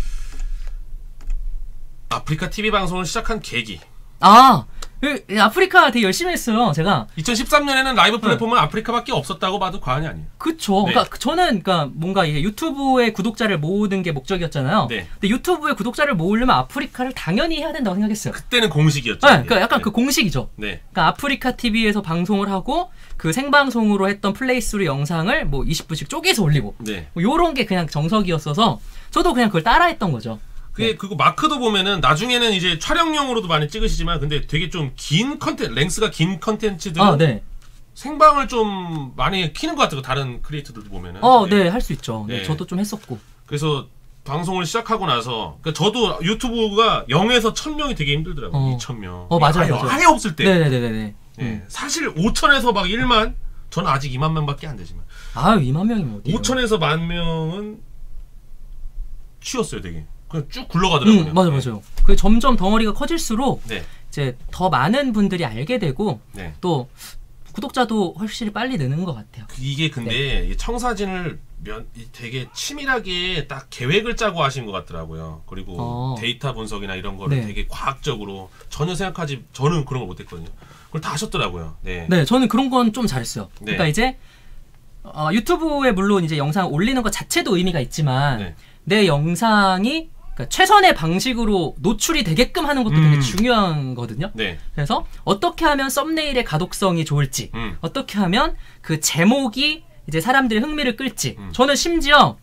아프리카 티비 방송을 시작한 계기. 아, 그 아프리카 되게 열심히 했어요. 제가. 이천십삼 년에는 라이브 플랫폼은 아프리카밖에 없었다고 봐도 과언이 아니에요. 그쵸. 네. 그러니까 저는 그러니까 뭔가 이게 유튜브의 구독자를 모으는 게 목적이었잖아요. 네. 근데 유튜브의 구독자를 모으려면 아프리카를 당연히 해야 된다고 생각했어요. 그때는 공식이었죠. 네, 그러니까 약간 네. 그 공식이죠. 네. 그러니까 아프리카 티비에서 방송을 하고 그 생방송으로 했던 플레이스루 영상을 뭐 이십 분씩 쪼개서 올리고 네. 뭐 요런 게 그냥 정석이었어서 저도 그냥 그걸 따라했던 거죠. 그게 그거 마크도 보면은 나중에는 이제 촬영용으로도 많이 찍으시지만 근데 되게 좀 긴 컨텐츠, 랭스가 긴 컨텐츠들은 아, 네. 생방을 좀 많이 키는 것 같아요. 다른 크리에이터들도 보면은. 어, 네, 할 수 있죠. 네, 네. 저도 좀 했었고. 그래서 방송을 시작하고 나서 그러니까 저도 유튜브가 영에서 천 명이 되게 힘들더라고요. 어. 이천 명. 어, 맞아요, 아예, 맞아요. 아예 없을 때. 네네네네. 예. 음. 사실 오천에서 막 일만 저는 아직 이만 명밖에 안 되지만 아유, 이만 명이면 어디예요? 오천에서 만 명은 쉬웠어요, 되게. 그냥 쭉 굴러가더라고요. 음, 맞아, 맞아요. 그 점점 덩어리가 커질수록 네. 이제 더 많은 분들이 알게 되고 네. 또 구독자도 훨씬 빨리 느는 것 같아요. 그 이게 근데 이 청사진을 면, 이 되게 치밀하게 딱 계획을 짜고 하신 것 같더라고요. 그리고 어. 데이터 분석이나 이런 거를 네. 되게 과학적으로 전혀 생각하지 저는 그런 걸 못했거든요. 그걸 다 하셨더라고요. 네. 네, 저는 그런 건 좀 잘했어요. 네. 그러니까 이제 어, 유튜브에 물론 이제 영상 올리는 것 자체도 의미가 있지만 네. 내 영상이 그러니까 최선의 방식으로 노출이 되게끔 하는 것도 되게 음. 중요한 거든요. 네. 그래서 어떻게 하면 썸네일의 가독성이 좋을지, 음. 어떻게 하면 그 제목이 이제 사람들의 흥미를 끌지. 음. 저는 심지어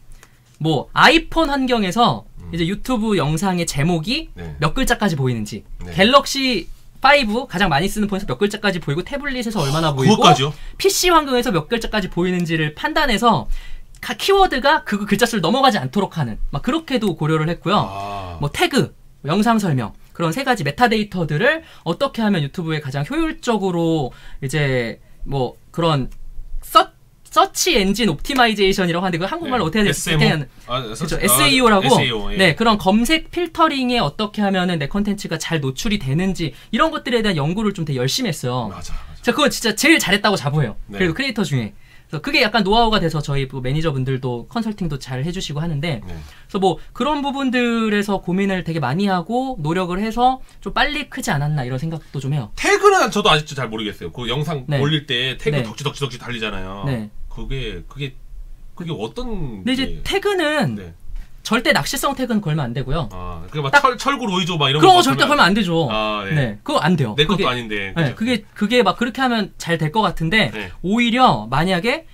뭐 아이폰 환경에서 이제 유튜브 영상의 제목이 네. 몇 글자까지 보이는지, 네. 갤럭시 오 가장 많이 쓰는 폰에서 몇 글자까지 보이고 태블릿에서 얼마나 보이고 그것까지요? 피씨 환경에서 몇 글자까지 보이는지를 판단해서 가- 키워드가 그 글자 수를 넘어가지 않도록 하는 막 그렇게도 고려를 했고요. 아. 뭐 태그, 영상 설명 그런 세 가지 메타데이터들을 어떻게 하면 유튜브에 가장 효율적으로 이제 뭐 그런 서, 서치 엔진 옵티마이제이션이라고 하는데 그 한국말로 네. 어떻게 해야 될지 에스엠오? 아, 그렇죠. 아, 에스이오라고 에스이오, 예. 네 그런 검색 필터링에 어떻게 하면은 내 컨텐츠가 잘 노출이 되는지 이런 것들에 대한 연구를 좀 되게 열심히 했어요. 맞아, 맞아. 자, 그건 진짜 제일 잘했다고 자부해요. 네. 그래도 크리에이터 중에. 그래서 그게 약간 노하우가 돼서 저희 뭐 매니저분들도 컨설팅도 잘 해주시고 하는데, 네. 그래서 뭐 그런 부분들에서 고민을 되게 많이 하고 노력을 해서 좀 빨리 크지 않았나 이런 생각도 좀 해요. 태그는 저도 아직도 잘 모르겠어요. 그 영상 네. 올릴 때 태그 네. 덕지 덕지 덕지 달리잖아요. 네. 그게 그게 그게 어떤? 근데 이제 게- 태그는 네. 절대 낚시성 태그는 걸면 안 되고요. 아, 그게 막 딱- 철, 철구 로이조 막 이런 그런 거 거 절대 걸면 안 되죠. 아, 네. 네. 그거 안 돼요. 내 것도 그게- 아닌데. 네, 그죠? 그게 그게 막 그렇게 하면 잘 될 것 같은데 네. 오히려 만약에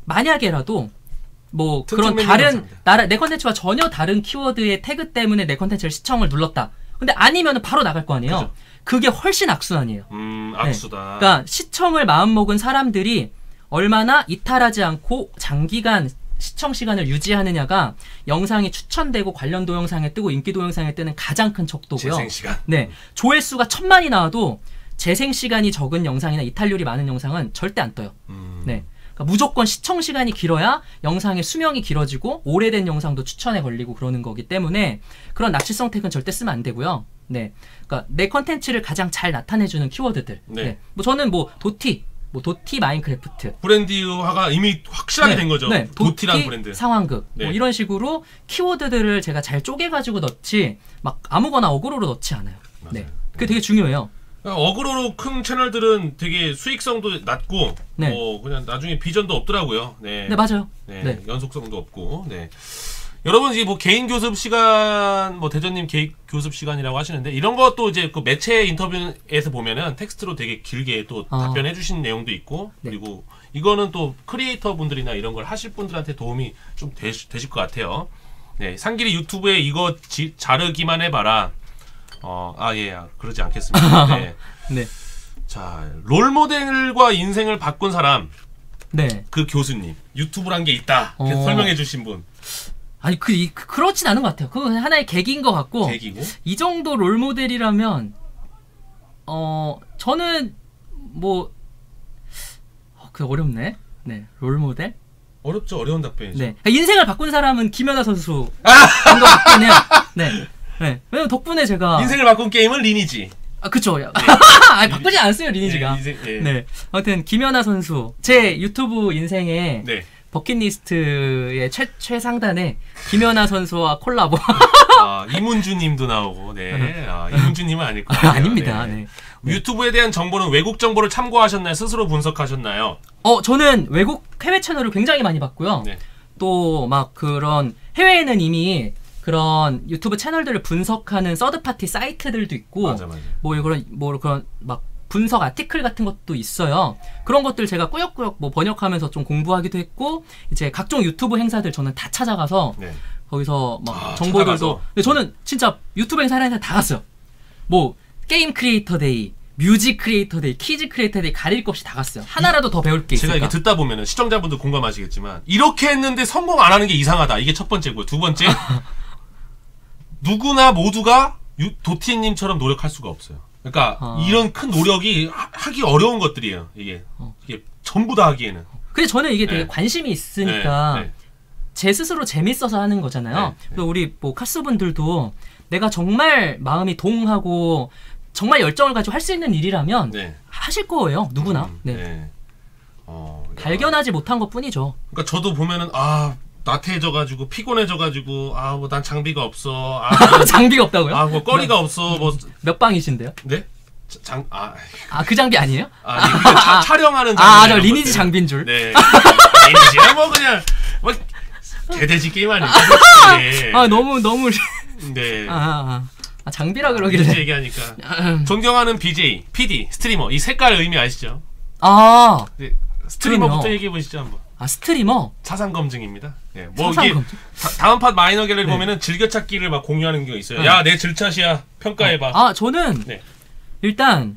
만약에라도 뭐 틈틈 그런 메뉴 다른 감사합니다. 나라 내 컨텐츠와 전혀 다른 키워드의 태그 때문에 내 컨텐츠를 시청을 눌렀다. 근데 아니면 바로 나갈 거 아니에요. 그죠. 그게 훨씬 악순환이에요. 음, 악수다. 네. 그러니까 시청을 마음먹은 사람들이 얼마나 이탈하지 않고 장기간 시청 시간을 유지하느냐가 영상이 추천되고 관련 동영상에 뜨고 인기 동영상에 뜨는 가장 큰 척도고요. 재생 시간. 네, 조회수가 천만이 나와도 재생 시간이 적은 영상이나 이탈률이 많은 영상은 절대 안 떠요. 음. 네, 그러니까 무조건 시청 시간이 길어야 영상의 수명이 길어지고 오래된 영상도 추천에 걸리고 그러는 거기 때문에 그런 납치성 태그는 절대 쓰면 안 되고요. 네, 그러니까 내 컨텐츠를 가장 잘 나타내주는 키워드들. 네. 네, 뭐 저는 뭐 도티, 뭐 도티 마인크래프트. 브랜드화가 이미 확실하게 네, 된 거죠. 네, 도티라는 도티, 브랜드. 상황극 네. 뭐 이런 식으로 키워드들을 제가 잘 쪼개가지고 넣지 막 아무거나 어그로로 넣지 않아요. 네, 맞아요. 그게 되게 중요해요. 어그로로 큰 채널들은 되게 수익성도 낮고 네. 뭐 그냥 나중에 비전도 없더라고요. 네, 네, 맞아요. 네, 네. 연속성도 없고. 네. 여러분 이제 뭐 개인 교습 시간, 뭐 대전님 개인 교습 시간이라고 하시는데 이런 것도 이제 그 매체 인터뷰에서 보면은 텍스트로 되게 길게 또 아. 답변해 주신 내용도 있고 네. 그리고 이거는 또 크리에이터 분들이나 이런 걸 하실 분들한테 도움이 좀 되, 되실 것 같아요. 네, 상길이 유튜브에 이거 지, 자르기만 해봐라. 어, 아, 예, 아, 그러지 않겠습니다. 네. 네, 자, 롤모델과 인생을 바꾼 사람, 네. 그 교수님, 유튜브란 게 있다. 이렇게 어. 설명해 주신 분. 아니 그, 이, 그 그렇진 않은 것 같아요. 그건 하나의 계기인 것 같고 계기고. 이 정도 롤 모델이라면 어 저는 뭐 어, 그 어렵네. 네, 롤 모델. 어렵죠, 어려운 답변이죠. 네, 그러니까 인생을 바꾼 사람은 김연아 선수인 것 같긴 해요. 네, 네. 왜냐면 덕분에 제가 인생을 바꾼 게임은 리니지. 아 그쵸. 아 바꾸지 않았어요 리니지가. 네, 인생, 예. 네, 아무튼 김연아 선수 제 유튜브 인생에 네. 버킷리스트의 최, 최상단에 김연아 선수와 콜라보. 아, 이문주님도 나오고, 네. 아, 이문주님은 아닐 거예요. 아닙니다. 네. 유튜브에 대한 정보는 외국 정보를 참고하셨나요? 스스로 분석하셨나요? 어, 저는 외국 해외 채널을 굉장히 많이 봤고요. 네. 또 막 그런 해외에는 이미 그런 유튜브 채널들을 분석하는 서드 파티 사이트들도 있고, 맞아, 맞아. 뭐 그런 뭐 그런 막 분석 아티클 같은 것도 있어요. 그런 것들 제가 꾸역꾸역 뭐 번역하면서 좀 공부하기도 했고, 이제 각종 유튜브 행사들 저는 다 찾아가서 네. 거기서 막 아, 정보들도. 찾아가서? 근데 저는 진짜 유튜브 행사를 다 갔어요. 뭐 게임 크리에이터 데이, 뮤직 크리에이터 데이, 키즈 크리에이터 데이 가릴 것 없이 다 갔어요. 하나라도 더 배울 게 있을까? 제가 이게 듣다 보면은 시청자분들 공감하시겠지만 이렇게 했는데 성공 안 하는 게 이상하다. 이게 첫 번째고요. 두 번째, 누구나 모두가 유, 도티님처럼 노력할 수가 없어요. 그러니까 아. 이런 큰 노력이 하, 하기 어려운 것들이에요. 이게 어. 이게 전부 다 하기에는. 근데 저는 이게 되게 네. 관심이 있으니까 네, 네. 제 스스로 재밌어서 하는 거잖아요. 네, 네. 또 우리 뭐 카스분들도 내가 정말 마음이 동하고 정말 열정을 가지고 할 수 있는 일이라면 네. 하실 거예요. 누구나. 음, 네. 네. 어, 야. 발견하지 못한 것 뿐이죠. 그러니까 저도 보면은 아 나태해져가지고 피곤해져가지고 아 뭐 난 장비가 없어. 아, 장비가 없다고요? 아 뭐 거리가 없어. 뭐 몇 방이신데요? 네? 장 아. 아, 그 장비 아니에요? 아, 이게 차, 촬영하는 장비. 아, 저 리니지 장비인 줄. 네. 리니지야 뭐 그냥 뭐 개돼지 게임 아니에요. 네. 아, 너무 너무 네. 아, 아, 아 장비라 리니지 그러길래. 얘기하니까 존경하는 비제이, 피디, 스트리머 이 색깔 의미 아시죠? 아, 네. 스트리머부터 그럼요. 얘기해 보시죠 한번. 아 스트리머. 사상 검증입니다. 예, 뭐 사상 이게 검증? 다, 다음 팟 마이너 갤러리 네. 보면은 즐겨찾기를 막 공유하는 게 있어요. 네. 야, 내 즐찻이야. 평가해봐. 아, 저는 네. 일단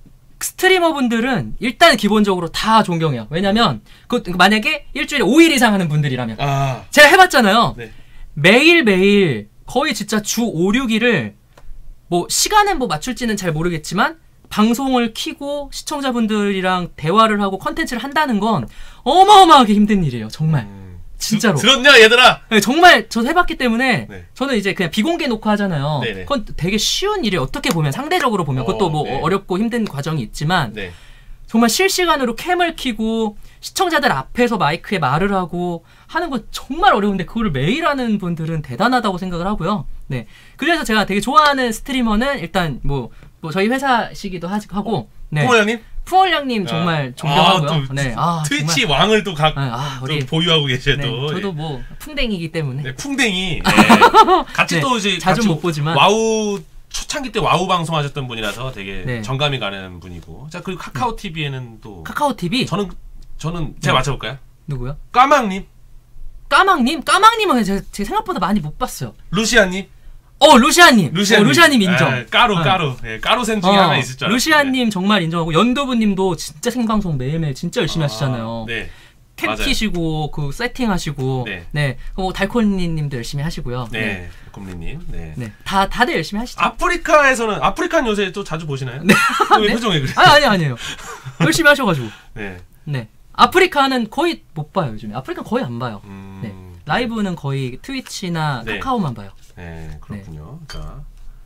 스트리머 분들은 일단 기본적으로 다 존경해요. 왜냐면 그 만약에 일주일에 오 일 이상 하는 분들이라면 아, 제가 해봤잖아요. 네. 매일 매일 거의 진짜 주 오, 육 일을 뭐 시간은 뭐 맞출지는 잘 모르겠지만 방송을 키고 시청자분들이랑 대화를 하고 컨텐츠를 한다는 건 어마어마하게 힘든 일이에요. 정말. 음. 진짜로. 들, 들었냐, 얘들아? 네, 정말 저 해봤기 때문에 네. 저는 이제 그냥 비공개 녹화하잖아요. 네네. 그건 되게 쉬운 일이 어떻게 보면 상대적으로 보면 그것도 어, 뭐 네. 어렵고 힘든 과정이 있지만 네. 정말 실시간으로 캠을 켜고 시청자들 앞에서 마이크에 말을 하고 하는 건 정말 어려운데 그거를 매일 하는 분들은 대단하다고 생각을 하고요. 네. 그래서 제가 되게 좋아하는 스트리머는 일단 뭐, 뭐 저희 회사시기도 하고 네. 홍원장님? 푸얼량님 정말 존경하고요. 아, 또 네. 아, 트위치 정말. 왕을 또 각, 아, 또 우리 보유하고 계셔도. 네, 저도 뭐 풍뎅이기 때문에 네, 풍뎅이. 네. 같이 네, 또 이제. 자주 같이 못 보지만 와우, 초창기 때 와우 방송하셨던 분이라서 되게 네. 정감이 가는 분이고. 자, 그리고 카카오 티비에는 또. 카카오 티비 저는, 저는, 제가 네. 맞춰볼까요? 누구요? 까망님? 까망님? 까망님은 제, 제 생각보다 많이 못 봤어요. 루시아님? 어 루시아님, 루시아님, 어, 루시아님 인정. 에, 까루 어. 까루, 예, 까루센 중에 어, 하나 있을 줄 알았어요. 루시아님 정말 인정하고 연두부님도 진짜 생방송 매일매일 진짜 열심히 아, 하시잖아요. 네. 캠 맞아요. 키시고 그 세팅하시고, 네. 네, 뭐 달코니님도 열심히 하시고요. 네, 곰리님. 네. 네, 다 다들 열심히 하시죠. 아프리카에서는 아프리칸 요새 또 자주 보시나요? 네. 왜 네? 표정이 그래? 아니 아니 아니에요. 열심히 하셔가지고. 네. 네. 아프리카는 거의 못 봐요 요즘에. 아프리카 거의 안 봐요. 음... 네. 라이브는 거의 트위치나 네. 카카오만 봐요. 네, 그렇군요. 네. 자,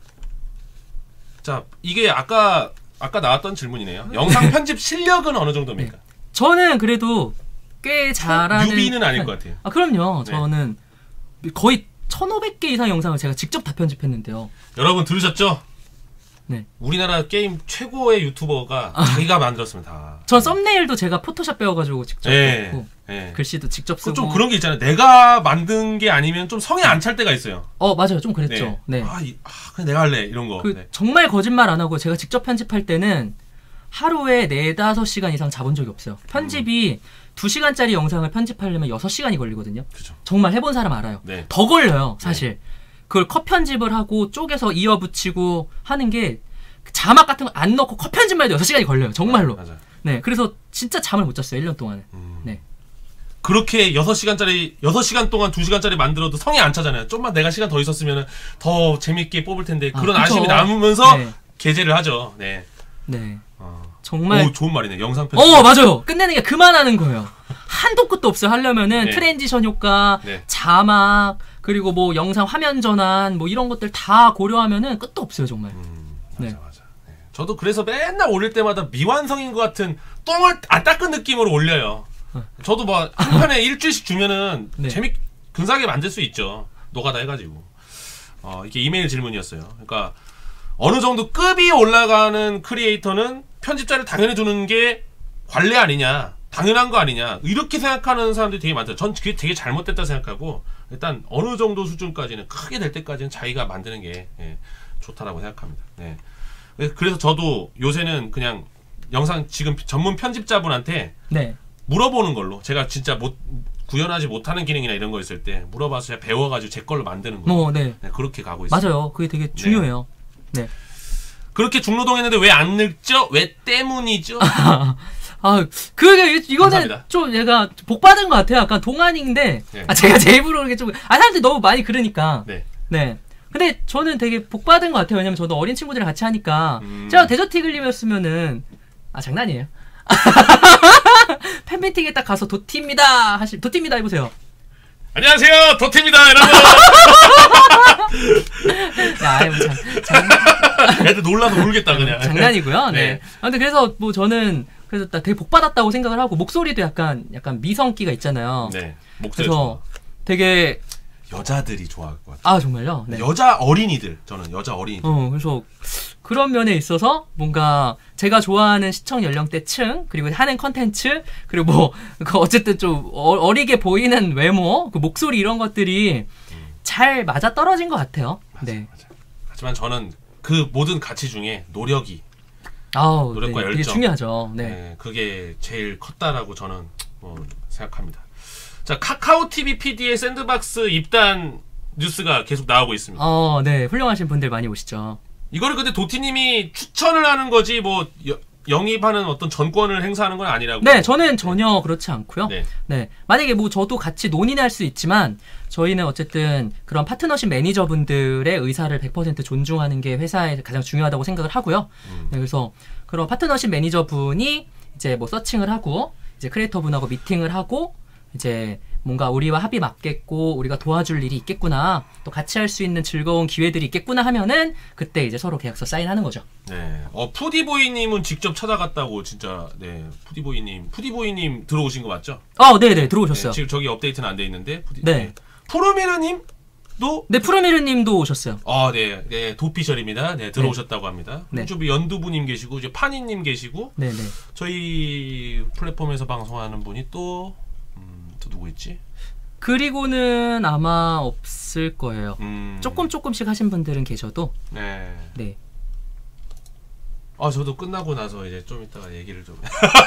자 이게 아까 아까 나왔던 질문이네요. 영상 편집 실력은 어느 정도입니까? 네. 저는 그래도 꽤 잘하는. 유비는 아닐 것 같아요. 아 그럼요. 네. 저는 거의 천오백 개 이상 영상을 제가 직접 다 편집했는데요. 여러분 들으셨죠? 네. 우리나라 게임 최고의 유튜버가 아. 자기가 만들었습니다. 전 썸네일도 제가 포토샵 배워가지고 직접 네. 했고 네. 글씨도 직접 쓰고. 좀 그런 게 있잖아요. 내가 만든 게 아니면 좀 성에 안 찰 때가 있어요. 어 맞아요. 좀 그랬죠. 네. 아, 이, 아, 그냥 내가 할래 이런 거. 그 네. 정말 거짓말 안 하고 제가 직접 편집할 때는 하루에 네다섯 시간 이상 잡은 적이 없어요. 편집이 음. 두 시간짜리 영상을 편집하려면 여섯 시간이 걸리거든요. 그죠. 정말 해본 사람 알아요. 네. 더 걸려요, 사실. 그걸 컷 편집을 하고 쪼개서 이어붙이고 하는 게 자막 같은 거 안 넣고 컷 편집만 해도 여섯 시간이 걸려요. 정말로. 맞아, 맞아. 네. 그래서 진짜 잠을 못 잤어요. 일 년 동안은. 음. 네. 그렇게 여섯 시간짜리 여섯 시간 동안 두 시간짜리 만들어도 성이 안 차잖아요. 좀만 내가 시간 더 있었으면 더 재밌게 뽑을 텐데 아, 그런 그쵸. 아쉬움이 남으면서 네. 게재를 하죠. 네. 네. 어. 정말 오, 좋은 말이네. 영상 편집. 어 맞아요. 끝내는 게 그만하는 거예요. 한도 끝도 없어요. 하려면은 네. 트랜지션 효과, 네. 자막, 그리고 뭐 영상 화면 전환 뭐 이런 것들 다 고려하면은 끝도 없어요 정말. 음, 맞아, 네. 맞아. 네. 저도 그래서 맨날 올릴 때마다 미완성인 것 같은 똥을 안 닦은 느낌으로 올려요. 어. 저도 뭐 한 편에 일주일씩 주면은 네. 재밌 근사하게 만들 수 있죠. 노가다 해가지고. 어, 이게 이메일 질문이었어요. 그러니까 어느 정도 급이 올라가는 크리에이터는 편집자를 당연히 두는 게 관례 아니냐, 당연한 거 아니냐 이렇게 생각하는 사람들이 되게 많죠. 전 그게 되게 잘못됐다 생각하고 일단 어느 정도 수준까지는 크게 될 때까지는 자기가 만드는 게 예, 좋다라고 생각합니다. 네. 그래서 저도 요새는 그냥 영상 지금 전문 편집자분한테 네. 물어보는 걸로 제가 진짜 못 구현하지 못하는 기능이나 이런 거 있을 때 물어봐서 제가 배워가지고 제 걸로 만드는 거예요. 뭐 네. 네, 그렇게 가고 있어요. 맞아요. 그게 되게 중요해요. 네. 그렇게 중노동했는데 왜 안 늙죠? 왜 때문이죠? 아, 그게 이거는 감사합니다. 좀 얘가 복 받은 것 같아요. 약간 동안인데, 네. 아 제가 제 입으로 이렇게 좀, 아 사람들이 너무 많이 그러니까. 네. 네. 근데 저는 되게 복 받은 것 같아요. 왜냐면 저도 어린 친구들이랑 같이 하니까. 음. 제가 데저티글님이었으면은 아 장난이에요. 팬미팅에 딱 가서 도티입니다 하실 도티입니다 해보세요. 안녕하세요, 도티입니다, 여러분. 야, 뭐 장, 장, 애들 놀라서 울겠다 그냥. 장난이고요. 네. 네. 아무튼 그래서 뭐 저는 그래서 나 되게 복 받았다고 생각을 하고 목소리도 약간 약간 미성기가 있잖아요. 네. 목소리 그래서 되게 여자들이 좋아할 것 같아요. 아 정말요? 네. 여자 어린이들, 저는 여자 어린이들. 어 그래서 그런 면에 있어서 뭔가 제가 좋아하는 시청 연령대층 그리고 하는 컨텐츠 그리고 뭐 그 어쨌든 좀 어, 어리게 보이는 외모, 그 목소리 이런 것들이 음. 잘 맞아 떨어진 것 같아요. 맞아, 네. 맞아. 하지만 저는 그 모든 가치 중에 노력이, 아우 노력과 네, 열정. 되게 중요하죠. 네. 네, 그게 제일 컸다라고 저는 어, 생각합니다. 자, 카카오 티비 피디의 샌드박스 입단 뉴스가 계속 나오고 있습니다. 어, 네 훌륭하신 분들 많이 오시죠. 이거를 근데 도티님이 추천을 하는 거지 뭐 여, 영입하는 어떤 전권을 행사하는 건 아니라고. 네, 저는 전혀 그렇지 않고요. 네. 네, 만약에 뭐 저도 같이 논의는 할 수 있지만 저희는 어쨌든 그런 파트너십 매니저분들의 의사를 백 퍼센트 존중하는 게 회사에 가장 중요하다고 생각을 하고요. 음. 네, 그래서 그런 파트너십 매니저분이 이제 뭐 서칭을 하고 이제 크리에이터분하고 미팅을 하고 이제 뭔가 우리와 합이 맞겠고 우리가 도와줄 일이 있겠구나 또 같이 할 수 있는 즐거운 기회들이 있겠구나 하면은 그때 이제 서로 계약서 사인하는 거죠. 네. 어, 푸디보이님은 직접 찾아갔다고 진짜. 네. 푸디보이님, 푸디보이님 들어오신 거 맞죠? 아, 네네 들어오셨어요. 네, 지금 저기 업데이트는 안 돼 있는데. 푸디, 네. 푸르미르님도. 네, 푸르미르님도 오셨어요. 아, 네, 네, 도피셜입니다. 네, 들어오셨다고 합니다. 네. 유튜브 연두부님 계시고 이제 파니님 계시고 네네. 저희 플랫폼에서 방송하는 분이 또, 음, 또 누구 있지? 그리고는 아마 없을 거예요. 음, 조금 조금씩 하신 분들은 계셔도 네. 네. 아, 저도 끝나고 나서 이제 좀 이따가 얘기를 좀.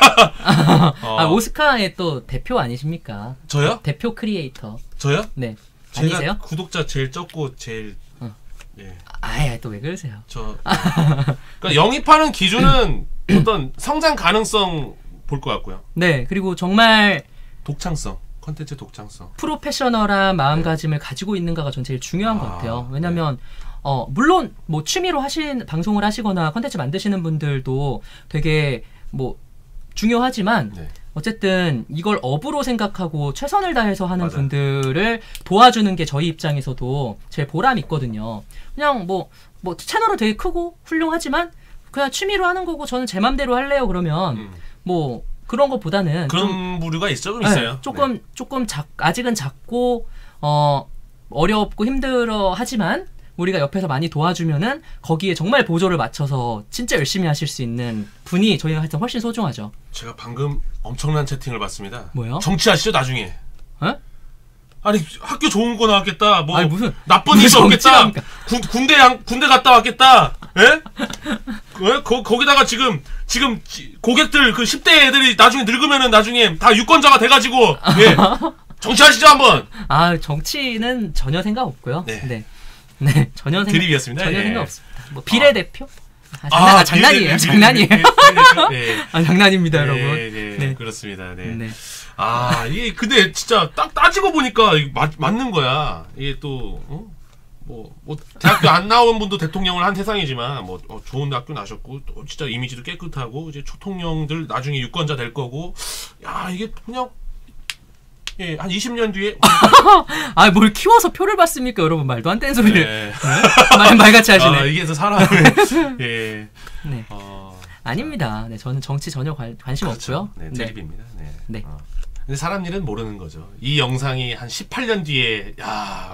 어, 아, 오스카의 또 대표 아니십니까? 저요? 대표 크리에이터. 저요? 네. 제가 아니세요? 구독자 제일 적고 제일 어. 예. 아예 또 왜 그러세요? 저 그러니까 영입하는 기준은 어떤 성장 가능성 볼 것 같고요. 네, 그리고 정말 독창성, 컨텐츠 독창성. 프로페셔널한 마음가짐을 네. 가지고 있는가가 전 제일 중요한 아, 것 같아요. 왜냐면 네. 어 물론 뭐 취미로 하신 방송을 하시거나 컨텐츠 만드시는 분들도 되게 뭐 중요하지만 네. 어쨌든 이걸 업으로 생각하고 최선을 다해서 하는 맞아요. 분들을 도와주는 게 저희 입장에서도 제일 보람이 있거든요. 그냥 뭐, 뭐 채널은 되게 크고 훌륭하지만 그냥 취미로 하는 거고 저는 제 맘대로 할래요 그러면 음. 뭐 그런 것보다는 그런 좀, 부류가 있어 좀 있어요. 네, 조금 네. 조금 작 아직은 작고 어 어렵고 힘들어 하지만 우리가 옆에서 많이 도와주면은 거기에 정말 보조를 맞춰서 진짜 열심히 하실 수 있는 분이 저희한테 훨씬 소중하죠. 제가 방금 엄청난 채팅을 봤습니다. 뭐요? 정치하시죠 나중에. 에? 아니 학교 좋은 거 나왔겠다. 뭐 아니, 무슨 나쁜 일이 없겠다. 군, 군대 양, 군대 갔다 왔겠다. 예? 예? 거, 거기다가 지금 지금 고객들 그 십 대 애들이 나중에 늙으면은 나중에 다 유권자가 돼가지고 예. 정치하시죠 한번. 아 정치는 전혀 생각 없고요. 네. 네. 네, 전혀 생각, 드립이었습니다. 전혀 예. 생각 없습니다. 뭐 비례대표? 아, 장난, 아, 아, 장난이에요. 비례, 장난이에요. 비례, 비례, 비례, 아, 장난입니다, 네, 여러분. 네, 네, 그렇습니다. 네. 네. 아, 이게 근데 진짜 딱 따지고 보니까 맞, 맞는 거야. 이게 또 어? 뭐, 뭐 대학교 안 나온 분도 대통령을 한 세상이지만 뭐 어, 좋은 학교 나셨고 또 진짜 이미지도 깨끗하고 이제 초통령들 나중에 유권자 될 거고, 야 이게 그냥. 예, 한 이십 년 뒤에. 아, 뭘 키워서 표를 받습니까, 여러분? 말도 안 되는 소리를. 네. 네? 말, 말같이 하시네. 아, 이게 사람을. 예. 네. 어... 아닙니다. 네, 저는 정치 전혀 관, 관심 그렇죠. 없고요. 네, 드립입니다. 네. 네. 어. 근데 사람 일은 모르는 거죠. 이 영상이 한 십팔 년 뒤에, 야,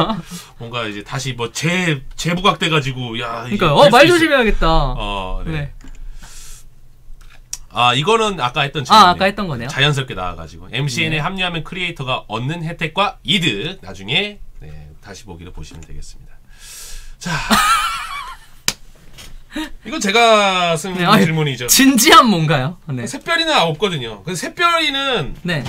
뭔가 이제 다시 뭐 재, 재부각돼가지고, 야. 그러니까, 어, 말 조심해야겠다. 어, 네. 네. 아 이거는 아까 했던 질문. 아 아까 했던 거네요. 자연스럽게 나와가지고 엠씨엔에 네. 합류하면 크리에이터가 얻는 혜택과 이득 나중에 네, 다시 보기를 보시면 되겠습니다. 자, 이건 제가 쓴 네, 질문이죠. 진지한 뭔가요? 네. 샛별이는 없거든요. 그래서 샛별이는 네.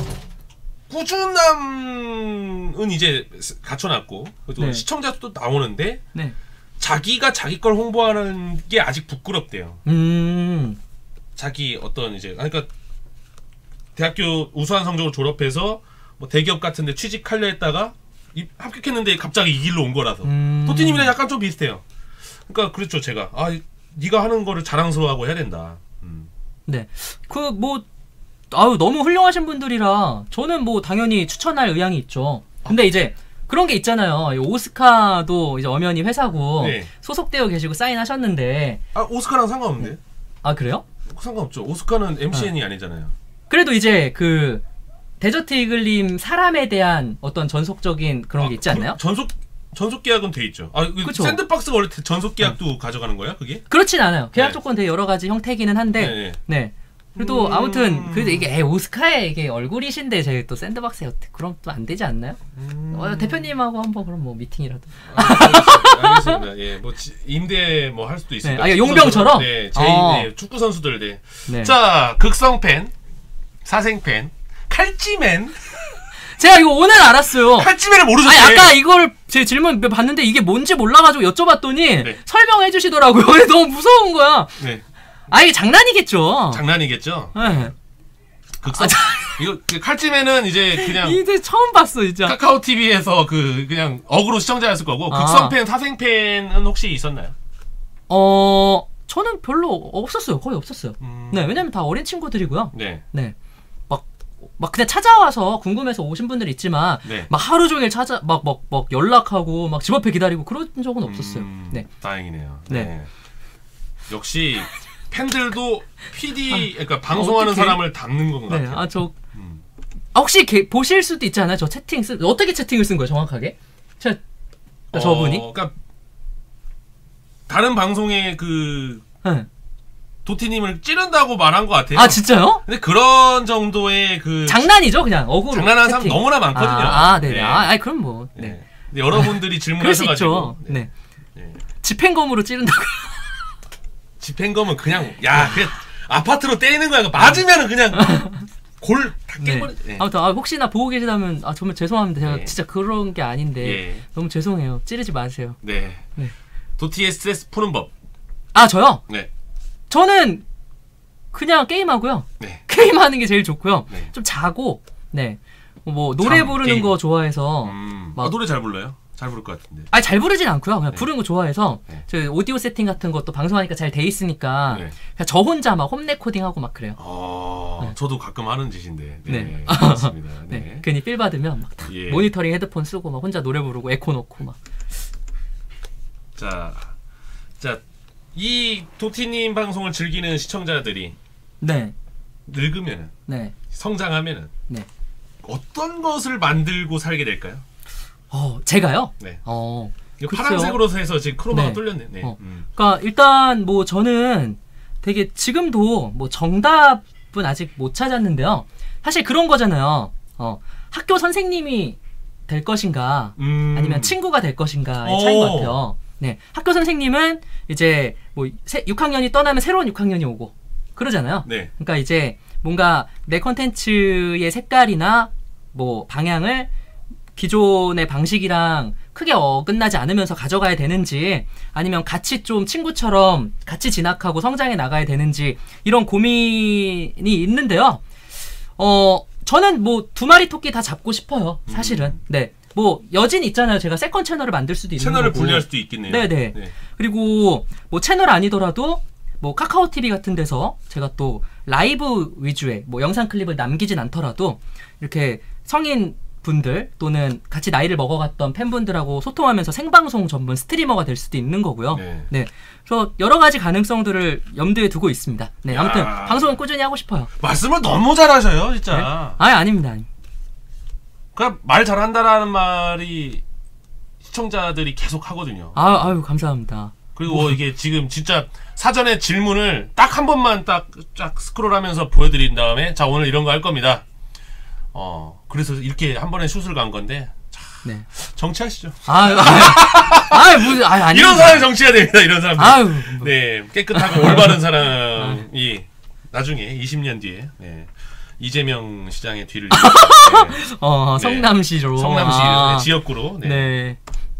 꾸준함은 이제 갖춰놨고 그래도 네. 시청자 수도 나오는데 네. 자기가 자기 걸 홍보하는 게 아직 부끄럽대요. 음. 자기 어떤 이제 그러니까 대학교 우수한 성적으로 졸업해서 뭐 대기업 같은데 취직하려 했다가 이, 합격했는데 갑자기 이 길로 온 거라서 음... 도티님이랑 약간 좀 비슷해요. 그러니까 그렇죠 제가 아 네가 하는 거를 자랑스러워하고 해야 된다. 음. 네, 그 뭐 아유 너무 훌륭하신 분들이라 저는 뭐 당연히 추천할 의향이 있죠. 근데 아. 이제 그런 게 있잖아요. 오스카도 이제 엄연히 회사고 네. 소속되어 계시고 사인하셨는데 아 오스카랑 상관없는데? 아 그래요? 상관없죠. 오스카는 엠씨엔이 어. 아니잖아요. 그래도 이제 그 데저트 이글님 사람에 대한 어떤 전속적인 그런 아, 게 있지 않나요? 그, 전속 전속 계약은 돼 있죠. 아, 그쵸? 샌드박스가 원래 전속 계약도 네. 가져가는 거야, 그게? 그렇진 않아요. 계약 네. 조건 되게 여러 가지 형태기는 한데, 네. 네. 네. 그래도 음... 아무튼 그래도 이게 에이, 오스카의 이게 얼굴이신데 제가 또 샌드박스에 그럼 또 안 되지 않나요? 음... 어, 대표님하고 한번 그럼 뭐 미팅이라도. 아, 알겠습니다. 알겠습니다. 예, 뭐 지, 임대 뭐 할 수도 있으니까. 네. 아, 용병처럼? 네, 제 어. 네, 축구 선수들 네. 네. 자, 극성 팬, 사생 팬, 칼찌맨. 제가 이거 오늘 알았어요. 칼찌맨을 모르셨어요? 아니, 아까 이걸 제 질문 봤는데 이게 뭔지 몰라가지고 여쭤봤더니 네. 설명해 주시더라고요. 너무 무서운 거야. 네. 아 이게 장난이겠죠. 장난이겠죠. 네. 극성. 아, 자... 이거 그 칼찌맨은 이제 그냥 이제 처음 봤어 진짜. 카카오 티비에서 그 그냥 어그로 시청자였을 거고 아. 극성 팬, 사생 팬은 혹시 있었나요? 어 저는 별로 없었어요. 거의 없었어요. 음... 네 왜냐면 다 어린 친구들이고요. 네. 네. 막 막 그냥 찾아와서 궁금해서 오신 분들 있지만 네. 막 하루 종일 찾아 막 막 막 연락하고 막 집 앞에 기다리고 그런 적은 없었어요. 음... 네. 다행이네요. 네. 네. 역시 팬들도 피디, 아, 그러니까 방송하는 어떡해? 사람을 닮는 건 네, 같아요. 아, 저 음. 아, 혹시 게, 보실 수도 있잖아요. 저 채팅 쓴 어떻게 채팅을 쓴 거예요, 정확하게? 저 어, 저분이? 그러니까 다른 방송에 그 네. 도티님을 찌른다고 말한 것 같아요. 아 진짜요? 근데 그런 정도의 그 장난이죠, 그냥 어그로. 장난하는 사람 너무나 많거든요. 아, 아 네네. 네. 아, 아니, 그럼 뭐. 네. 네. 근데 여러분들이 질문하셔가지고. 네. 네. 집행검으로 찌른다고. 집행검은 그냥 야 그냥 아파트로 때리는 거야. 맞으면은 그냥 골 다 네. 깨버리. 네. 아무튼 아, 혹시나 보고 계시다면 아 정말 죄송합니다. 제가 네. 진짜 그런 게 아닌데 예. 너무 죄송해요. 찌르지 마세요. 네. 네. 도티의 스트레스 푸는 법. 아 저요? 네. 저는 그냥 게임하고요. 네. 게임하는 게 제일 좋고요. 네. 좀 자고 네. 뭐 노래 잠, 부르는 게임. 거 좋아해서 음. 막- 아, 노래 잘 불러요? 잘 부를 것 같은데. 아니 잘 부르진 않고요. 그냥 네. 부르는 거 좋아해서 네. 저 오디오 세팅 같은 것도 방송하니까 잘 돼 있으니까 네. 그냥 저 혼자 막 홈 레코딩하고 막 그래요. 아, 네. 저도 가끔 하는 짓인데. 네. 네. 그렇습니다. 네. 네. 괜히 필 받으면 막 다 예. 모니터링 헤드폰 쓰고 막 혼자 노래 부르고 에코 넣고 막. 자, 자, 이 도티님 방송을 즐기는 시청자들이 네. 늙으면은, 네. 성장하면은 네. 어떤 것을 만들고 살게 될까요? 어, 제가요? 네. 어. 이거 글쎄요. 파란색으로 해서 지금 크로마가 네. 뚫렸네. 네. 어. 음. 그러니까 일단 뭐 저는 되게 지금도 뭐 정답은 아직 못 찾았는데요. 사실 그런 거잖아요. 어, 학교 선생님이 될 것인가 음. 아니면 친구가 될 것인가의 차이인 것 같아요. 네, 학교 선생님은 이제 뭐 육 학년이 떠나면 새로운 육 학년이 오고 그러잖아요. 네. 그러니까 이제 뭔가 내 컨텐츠의 색깔이나 뭐 방향을 기존의 방식이랑 크게 어긋나지 않으면서 가져가야 되는지 아니면 같이 좀 친구처럼 같이 진학하고 성장해 나가야 되는지 이런 고민이 있는데요. 어, 저는 뭐 두 마리 토끼 다 잡고 싶어요. 사실은. 음. 네. 뭐 여진 있잖아요. 제가 세컨 채널을 만들 수도 있는 채널을 거고. 분리할 수도 있겠네요. 네네. 네. 그리고 뭐 채널 아니더라도 뭐 카카오 티비 같은 데서 제가 또 라이브 위주의 뭐 영상 클립을 남기진 않더라도 이렇게 성인 분들 또는 같이 나이를 먹어갔던 팬분들하고 소통하면서 생방송 전문 스트리머가 될 수도 있는 거고요. 네. 네. 그래서 여러 가지 가능성들을 염두에 두고 있습니다. 네. 아무튼 야. 방송은 꾸준히 하고 싶어요. 말씀을 너무 잘하셔요, 네? 진짜. 아니, 아닙니다. 아니. 그냥 말 잘한다라는 말이 시청자들이 계속 하거든요. 아유, 아유, 감사합니다. 그리고 이게 지금 진짜 사전에 질문을 딱 한 번만 딱 쫙 스크롤하면서 보여드린 다음에 자 오늘 이런 거 할 겁니다. 어 그래서 이렇게 한 번에 슛을 간 건데 자, 네. 정치하시죠. 아유, 아유, 아유, 무슨, 아유, 아니. 이런 사람이 정치해야 됩니다. 이런 사람. 아유, 뭐. 네 깨끗하고 올바른 사람이 나중에 이십 년 뒤에 네, 이재명 시장의 뒤를 이어서, 네, 어, 네. 성남시로. 성남시 아. 네, 지역구로. 네. 네.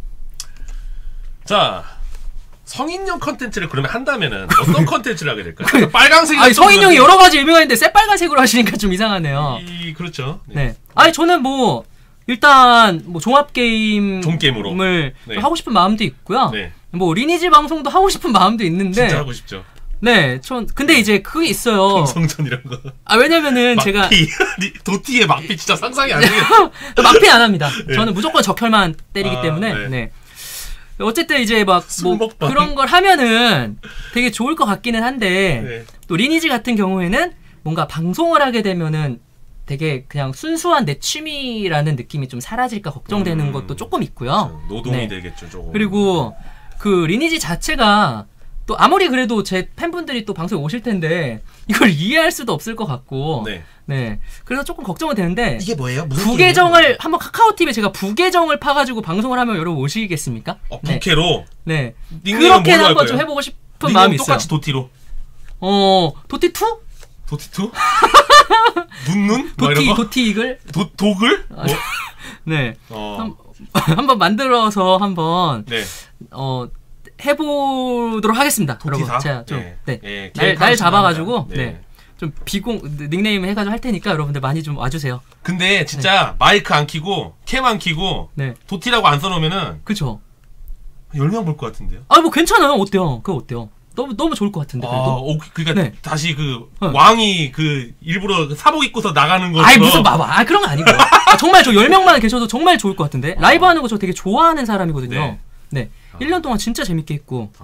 자 성인용 컨텐츠를 그러면 한다면은 어떤 컨텐츠를 하게 될까요? 빨강색이 아니, 성인용이 여러 가지 유명한데 새빨간색으로 하시니까 좀 이상하네요. 이 그렇죠. 네. 네. 아니, 저는 뭐, 일단, 뭐, 종합게임. 종게임으로. 을 네. 하고 싶은 마음도 있고요. 네. 뭐, 리니지 방송도 하고 싶은 마음도 있는데. 진짜 하고 싶죠. 네. 전, 근데 이제 그게 있어요. 성전 이런 거. 아, 왜냐면은 막피. 제가. 도티의 막피 진짜 상상이 안 되겠네. 막피 안 합니다. 네. 저는 무조건 적혈만 때리기 아, 때문에. 네. 네. 어쨌든 이제 막 뭐 술먹방. 그런 걸 하면은 되게 좋을 것 같기는 한데 네. 또 리니지 같은 경우에는 뭔가 방송을 하게 되면은 되게 그냥 순수한 내 취미라는 느낌이 좀 사라질까 걱정되는 음. 것도 조금 있고요. 노동이 네. 되겠죠, 조금. 그리고 그 리니지 자체가 또 아무리 그래도 제 팬분들이 또 방송에 오실 텐데 이걸 이해할 수도 없을 것 같고 네. 네. 그래서 조금 걱정은 되는데 이게 뭐예요? 무슨 부계정을 한번 카카오티비에 제가 부계정을 파가지고 방송을 하면 여러분 오시겠습니까? 어, 네. 부캐로. 네. 닉네임은 그렇게 뭘로 할 한번 좀 거예요? 해보고 싶은 닉네임 마음이 있어요. 똑같이 도티로. 어, 도티투? 도티투? 눈눈? 뭐 도티, 이런 거? 도티 이글? 도, 독을? 아, 뭐? 네. 어. 한, 한번 만들어서 한번, 네. 어, 해보도록 하겠습니다. 도티사? 여러분. 제가 좀, 네. 네. 예, 날, 날 계획하시기 잡아가지고, 바랍니다. 네. 좀 비공, 닉네임 해가지고 할 테니까 여러분들 많이 좀 와주세요. 근데 진짜 마이크 안 키고 캠 안 키고 네. 도티라고 안 써놓으면은 그쵸? 열 명 볼 것 같은데요? 아, 뭐 괜찮아요. 어때요? 그거 어때요? 너무, 너무 좋을 것 같은데, 아, 그래도. 오, 그러니까 네. 다시 그 어. 왕이 그 일부러 사복 입고서 나가는 거. 아이 무슨 봐봐 아 그런 거 아니고 아, 정말 저 열 명만 계셔도 정말 좋을 것 같은데 라이브 하는 거 저 되게 좋아하는 사람이거든요. 네. 네, 일 년 동안 진짜 재밌게 했고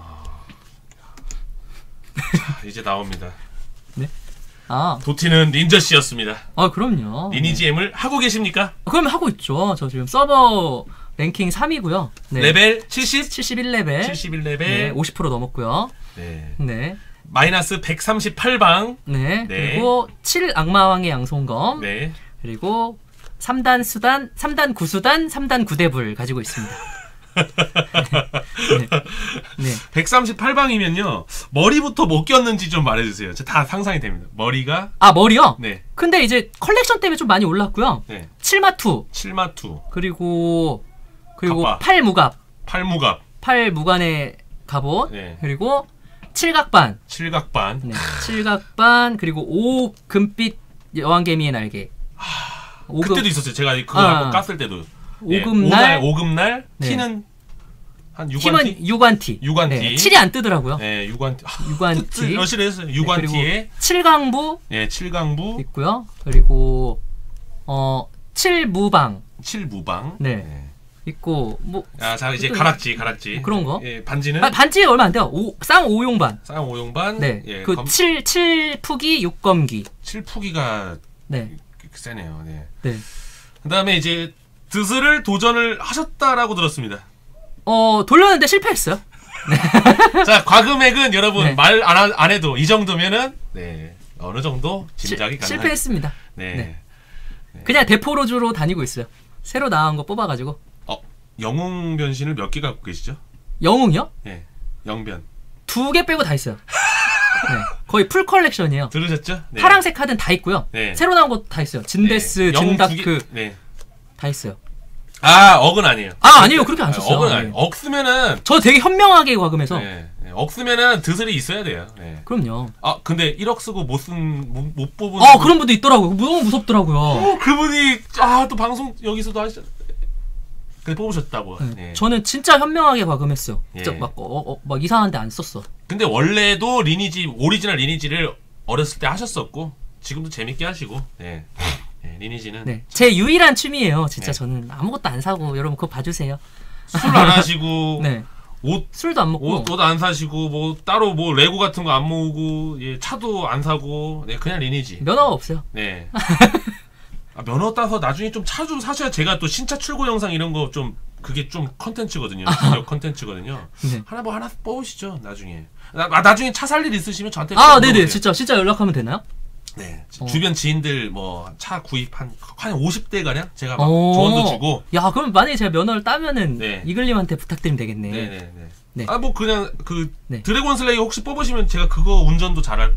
자, 이제 나옵니다. 아, 도티는 닌저 씨였습니다. 아 그럼요. 리니지 M을 하고 계십니까? 그러면 하고 있죠. 저 지금 서버 랭킹 삼 위고요. 네. 레벨 칠십? 칠십일 레벨. 칠십일 네, 레벨. 오십 퍼센트 넘었고요. 네. 네. 마이너스 백삼십팔 방. 네. 네. 그리고 칠 악마왕의 양손검. 네. 그리고 삼 단 수단, 삼 단 구수단, 삼 단 구대불 가지고 있습니다. 네. 네. 백삼십팔 방이면요. 머리부터 못 꼈는지 좀 말해주세요. 다 상상이 됩니다. 머리가. 아, 머리요? 네. 근데 이제 컬렉션 때문에 좀 많이 올랐고요. 네. 칠마투. 칠마투. 그리고, 그리고 갑바. 팔무갑. 팔무갑. 팔무관의 갑옷. 네. 그리고 칠각반. 칠각반. 네. 칠각반. 그리고 오 금빛 여왕개미의 날개. 오금. 그때도 있었어요. 제가 그거 아. 한번 깠을 때도. 오금날. 네. 오금날. 네. 티는 한 유관티. 팀은 유관티. 유관티. 네. 칠이 안 뜨더라고요. 네, 유관티. 유관티. 열심히 했어요. 유관티에. 네, 칠강부. 네, 칠강부. 있고요. 그리고 어 칠무방. 칠무방. 네. 네. 있고 뭐. 아, 자 이제 가락지, 가락지. 그런 거. 예, 반지는. 아, 반지 얼마 안 돼요. 오, 쌍오용반. 쌍오용반. 네. 예, 그 검... 칠, 칠푸기 육검기. 칠푸기가. 네. 세네요. 네. 네. 그다음에 이제 드스를 도전을 하셨다라고 들었습니다. 어 돌렸는데 실패했어요. 네. 자 과금액은 여러분 네. 말 안 안 해도 이 정도면은 네 어느 정도 짐작이 가능. 실패했습니다. 네. 네. 네. 그냥 대포로주로 다니고 있어요. 새로 나온 거 뽑아가지고. 어 영웅 변신을 몇 개 갖고 계시죠? 영웅이요? 네. 영변. 두 개 빼고 다 있어요. 네. 거의 풀 컬렉션이에요. 들으셨죠? 네. 파랑색 카드는 다 있고요. 네. 새로 나온 거 다 있어요. 진데스, 네. 영웅 두 개- 징다크 네. 다 있어요. 아 억은 아니에요. 아 아니에요. 그렇게 안 썼어요. 억은 아니. 네. 억 쓰면은. 저 되게 현명하게 과금해서. 네. 네. 억 쓰면은 드슬이 있어야 돼요. 네. 그럼요. 아 근데 일억 쓰고 못 쓴 못, 못 뽑은. 아 그런 분도 있더라고요. 너무 무섭더라고요. 어, 그분이 아 또 방송 여기서도 하시죠. 근데 뽑으셨다고. 네. 네. 저는 진짜 현명하게 과금했어요. 진짜 예. 막, 어, 어, 막 이상한데 안 썼어. 근데 원래도 리니지 오리지널 리니지를 어렸을 때 하셨었고 지금도 재밌게 하시고. 네. 네, 리니지는 네. 제 유일한 취미예요. 진짜 네. 저는 아무것도 안 사고 여러분 그거 봐주세요. 술 안 하시고 네. 옷 술도 안 먹고. 옷, 옷 안 사시고 뭐 따로 뭐 레고 같은 거 안 모으고 예, 차도 안 사고 네 그냥 리니지. 면허가 없어요. 네. 아, 면허 따서 나중에 좀 차 좀 사셔야 제가 또 신차 출고 영상 이런 거 좀 그게 좀 컨텐츠거든요. 중요 컨텐츠거든요. 네. 하나 뭐 하나 뽑으시죠 나중에. 나, 아, 나중에 차 살 일 있으시면 저한테 아, 꼭 네네. 물어보세요. 진짜 진짜 연락하면 되나요? 네. 어. 주변 지인들 뭐 차 구입한 한 오십 대 가량 제가 막 어. 조언도 주고. 야, 그럼 만약에 제가 면허를 따면은 네. 이글님한테 부탁드리면 되겠네. 네네네. 네. 아 뭐 그냥 그 네. 드래곤 슬레이어 혹시 뽑으시면 제가 그거 운전도 잘할.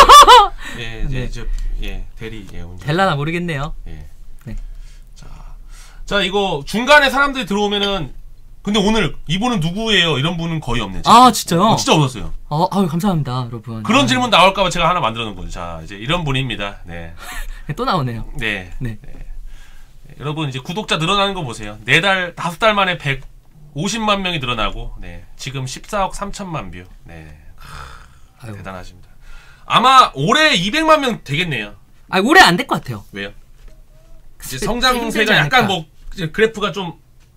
예, 이제 네. 이제 예 대리 예 운전. 될라나 모르겠네요. 예. 네. 자, 자 이거 중간에 사람들이 들어오면은 근데 오늘 이분은 누구예요? 이런 분은 거의 없네. 진짜. 아, 진짜요? 어, 진짜 없었어요. 어, 아유, 감사합니다, 여러분. 그런 아, 질문 나올까봐 제가 하나 만들어 놓은 거죠. 자, 이제 이런 분입니다. 네. 또 나오네요. 네. 네. 네. 여러분, 이제 구독자 늘어나는 거 보세요. 네 달, 다섯 달 만에 백오십만 명이 늘어나고, 네. 지금 십사억 삼천만 뷰. 네. 아유. 대단하십니다. 아마 올해 이백만 명 되겠네요. 아, 올해 안 될 것 같아요. 왜요? 이제 힘들지 성장세가 않을까. 약간 뭐, 이제 그래프가 좀,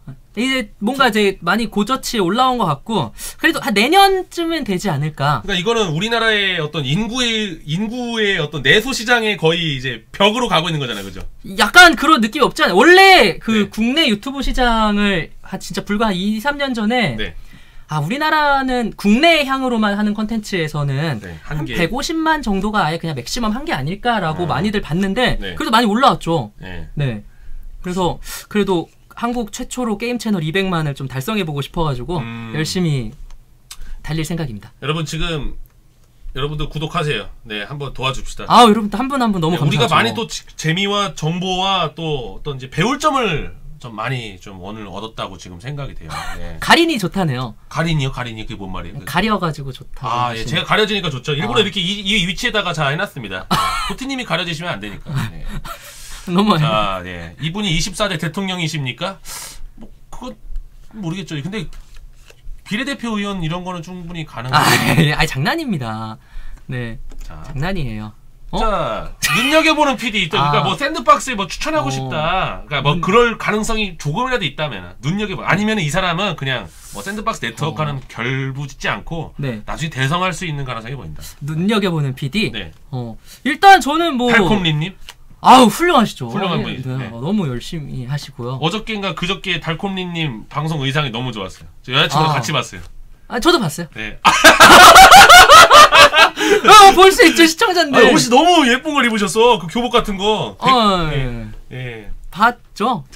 이제 뭔가 이제 많이 고저치에 올라온 것 같고, 그래도 한 내년쯤은 되지 않을까. 그러니까 이거는 우리나라의 어떤 인구의, 인구의 어떤 내수 시장의 거의 이제 벽으로 가고 있는 거잖아요. 그죠? 약간 그런 느낌이 없지 않아요? 원래 그 네. 국내 유튜브 시장을 한 진짜 불과 한 이, 삼 년 전에 네. 아, 우리나라는 국내 향으로만 하는 컨텐츠에서는 네. 한 한 개. 백오십만 정도가 아예 그냥 맥시멈 한 게 아닐까라고 어. 많이들 봤는데 네. 그래도 많이 올라왔죠. 네. 네. 그래서 그래도 한국 최초로 게임 채널 이백만을 좀 달성해보고 싶어가지고 음. 열심히 달릴 생각입니다. 여러분 지금 여러분들 구독하세요. 네, 한번 도와줍시다. 아, 여러분들 한 분 한 분 너무 네, 감사하죠. 우리가 많이 또 지- 재미와 정보와 또 어떤 이제 배울 점을 좀 많이 좀 오늘 얻었다고 지금 생각이 돼요. 네. 가린이 좋다네요. 가린이요, 가린이 그게 뭔 말이에요? 그- 가려가지고 좋다. 아, 예, 제가 가려지니까 좋죠. 일부러 아. 이렇게 이, 이 위치에다가 자 해놨습니다. 도티님이 가려지시면 안 되니까. 네. 너무 자, 네. 이분이 이십사 대 대통령이십니까? 뭐 그거 모르겠죠. 근데 비례대표 의원 이런 거는 충분히 아, 가능해요. 예, 아니 장난입니다. 네, 자, 장난이에요. 어? 자, 눈여겨보는 피디 있다. 그러니까 아. 뭐 샌드박스에 뭐 추천하고 어. 싶다. 그러니까 뭐 눈- 그럴 가능성이 조금이라도 있다면 눈여겨보. 아니면 이 사람은 그냥 뭐 샌드박스 네트워크와는 어. 결부짓지 않고 네, 나중에 대성할 수 있는 가능성이 보인다. 눈여겨보는 피디. 네. 어, 일단 저는 뭐 달콤리님 아우 훌륭하시죠. 훌륭한 네, 분이죠. 네, 네. 어, 너무 열심히 하시고요. 어저께인가 그저께 달콤리님 방송 의상이 너무 좋았어요. 저 여자친구랑 아. 같이 봤어요. 아, 저도 봤어요. 네. 아, 어, 볼 수 있죠 시청자인데. 아, 옷이 너무 예쁜 걸 입으셨어. 그 교복 같은 거. 어, 네. 예. 예. 봤죠. 저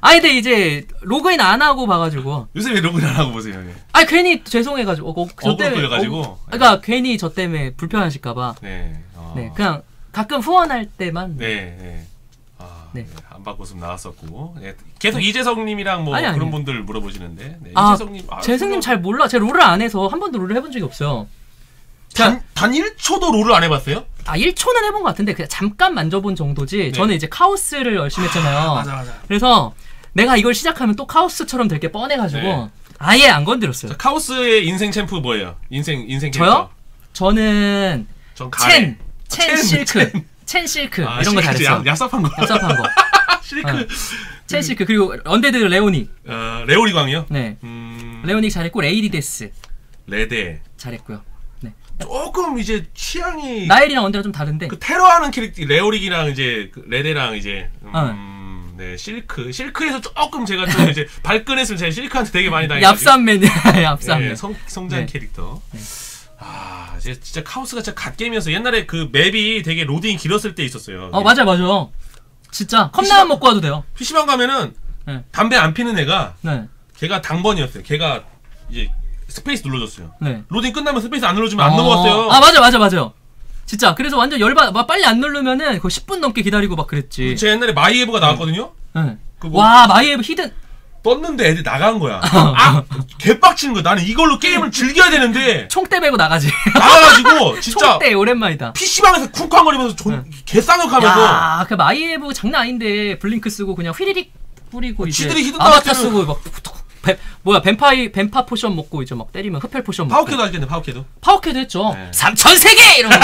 아니 근데 이제 로그인 안 하고 봐가지고. 요새 왜 로그인 안 하고 보세요? 예. 아니 괜히 죄송해가지고. 어, 저 억울 때문에. 끌려가지고. 어, 그러니까 괜히 저 때문에 불편하실까봐. 네. 어. 네, 그냥 가끔 후원할 때만. 네. 네. 아, 네. 네. 안 바꿨으면 나왔었고. 네. 계속 이재성님이랑 뭐 아니, 아니. 그런 분들 물어보시는데. 네. 아, 이재성님. 아, 재승님 잘 몰라. 제가 롤을 안 해서 한 번도 롤을 해본 적이 없어요. 단, 단 일 초도 롤을 안 해봤어요? 아, 일 초는 해본 것 같은데 그냥 잠깐 만져본 정도지. 네. 저는 이제 카오스를 열심히 했잖아요. 맞아, 맞아. 그래서 내가 이걸 시작하면 또 카오스처럼 될 게 뻔해가지고 네. 아예 안 건드렸어요. 자, 카오스의 인생 챔프 뭐예요? 인생 인생 캐릭터. 저요? 저는 전 가래. 첸, 첸 첸, 실크, 첸. 첸 실크 아, 이런 거 실크, 잘했어. 야, 얍삽한 거. 얍삽한 거. 실크. 어. 첸 실크 그리고 언데드 레오닉. 어, 레오리광이요? 네, 음, 레오닉 잘했고 레이디데스 레데. 잘했고요. 네, 조금 이제 취향이 나엘이랑 언데랑 좀 다른데. 그 테러하는 캐릭터 레오릭이랑 이제 그 레데랑 이제 음, 어. 네 실크 실크에서 조금 제가 좀 이제 발끈했으면 제가 실크한테 되게 많이 당해가지고 얍쌈맨이야, 얍쌈맨. 예, 성 성장 네. 캐릭터. 네. 아, 이제 진짜 카오스가 진짜 갓게임이어서 옛날에 그 맵이 되게 로딩이 길었을 때 있었어요. 어 맞아 맞아. 진짜 컵라면 먹고 와도 돼요. 피시방 가면은 네. 담배 안 피는 애가 네, 걔가 당번이었어요. 걔가 이제 스페이스 눌러줬어요. 네. 로딩 끝나면 스페이스 안 눌러주면 안 어, 넘어갔어요. 아 맞아 맞아 맞아. 진짜 그래서 완전 열받. 막 빨리 안 누르면은 거의 십 분 넘게 기다리고 막 그랬지. 제 옛날에 마이에브가 나왔거든요. 네. 그 뭐- 와 마이에브 히든. 떴는데 애들 나간 거야. 아, 개빡치는 거야. 나는 이걸로 게임을 즐겨야 되는데 총대 메고 나가지. 나가가지고 진짜 총대 오랜만이다. 피시방에서 쿵쾅거리면서 존, 개쌍욕하면서 야, 그 마이에브 장난 아닌데 블링크 쓰고 그냥 휘리릭 뿌리고 이제 지들이 히든 아바타 나왔을 쓰고 막 툭툭. 뱀, 뭐야 뱀파이 뱀파 포션 먹고 이제 막 때리면 흡혈 포션 먹고. 파워캐도 하겠네. 파워캐도. 파워캐도 했죠. 네. 삼천 세계 이런 거.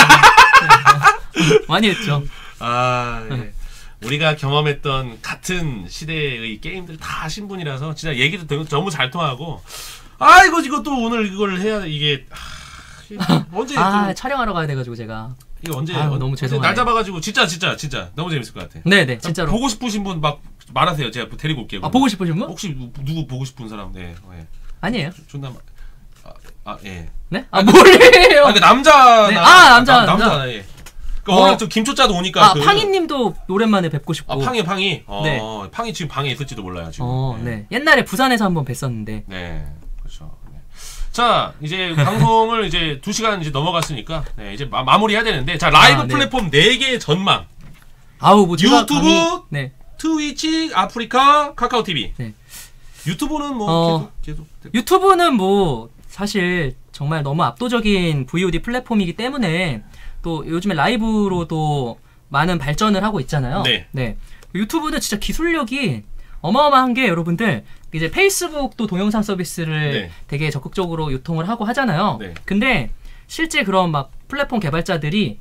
많이 했죠. 아, 예. 우리가 경험했던 같은 시대의 게임들 다 하신 분이라서 진짜 얘기도 되게 너무 잘 통하고. 아, 이거 이거 또 오늘 이걸 해야 이게 아, 이게 언제 아 좀- 촬영하러 가야 돼가지고 제가. 이거 언제 아유, 언- 너무 언제 죄송하네. 날 잡아가지고 진짜 진짜 진짜 너무 재밌을 것 같아. 네네 진짜로. 보고 싶으신 분 막 말하세요. 제가 데리고 올게요. 아 보고 싶으신 분? 혹시 누- 누구 보고 싶은 사람? 네. 네. 아니에요. 존나 마- 아, 아 예. 네? 아 뭘해요? 아, 그 남자 네. 나- 아, 남자, 남- 남자 남자. 예. 그 어. 오늘 좀 김초짜도 오니까 아 그 팡이님도 오랜만에 뵙고 싶고. 아, 팡이 팡이. 어, 네. 팡이 지금 방에 있을지도 몰라요, 지금. 어, 네. 옛날에 부산에서 한번 뵀었는데. 네. 그렇죠. 네. 자, 이제 방송을 이제 두 시간 이제 넘어갔으니까 네, 이제 마, 마무리해야 되는데 자, 라이브 아, 네. 플랫폼 네 개의 전망. 아우 뭐 제가 유튜브? 감히- 네. 트위치, 아프리카, 카카오티비. 네. 유튜브는 뭐 어. 계속 계속 유튜브는 뭐 사실 정말 너무 압도적인 브이오디 플랫폼이기 때문에 또 요즘에 라이브로도 많은 발전을 하고 있잖아요. 네. 유튜브는 진짜 기술력이 어마어마한 게 여러분들 이제 페이스북도 동영상 서비스를 네. 되게 적극적으로 유통을 하고 하잖아요. 네. 근데 실제 그런 막 플랫폼 개발자들이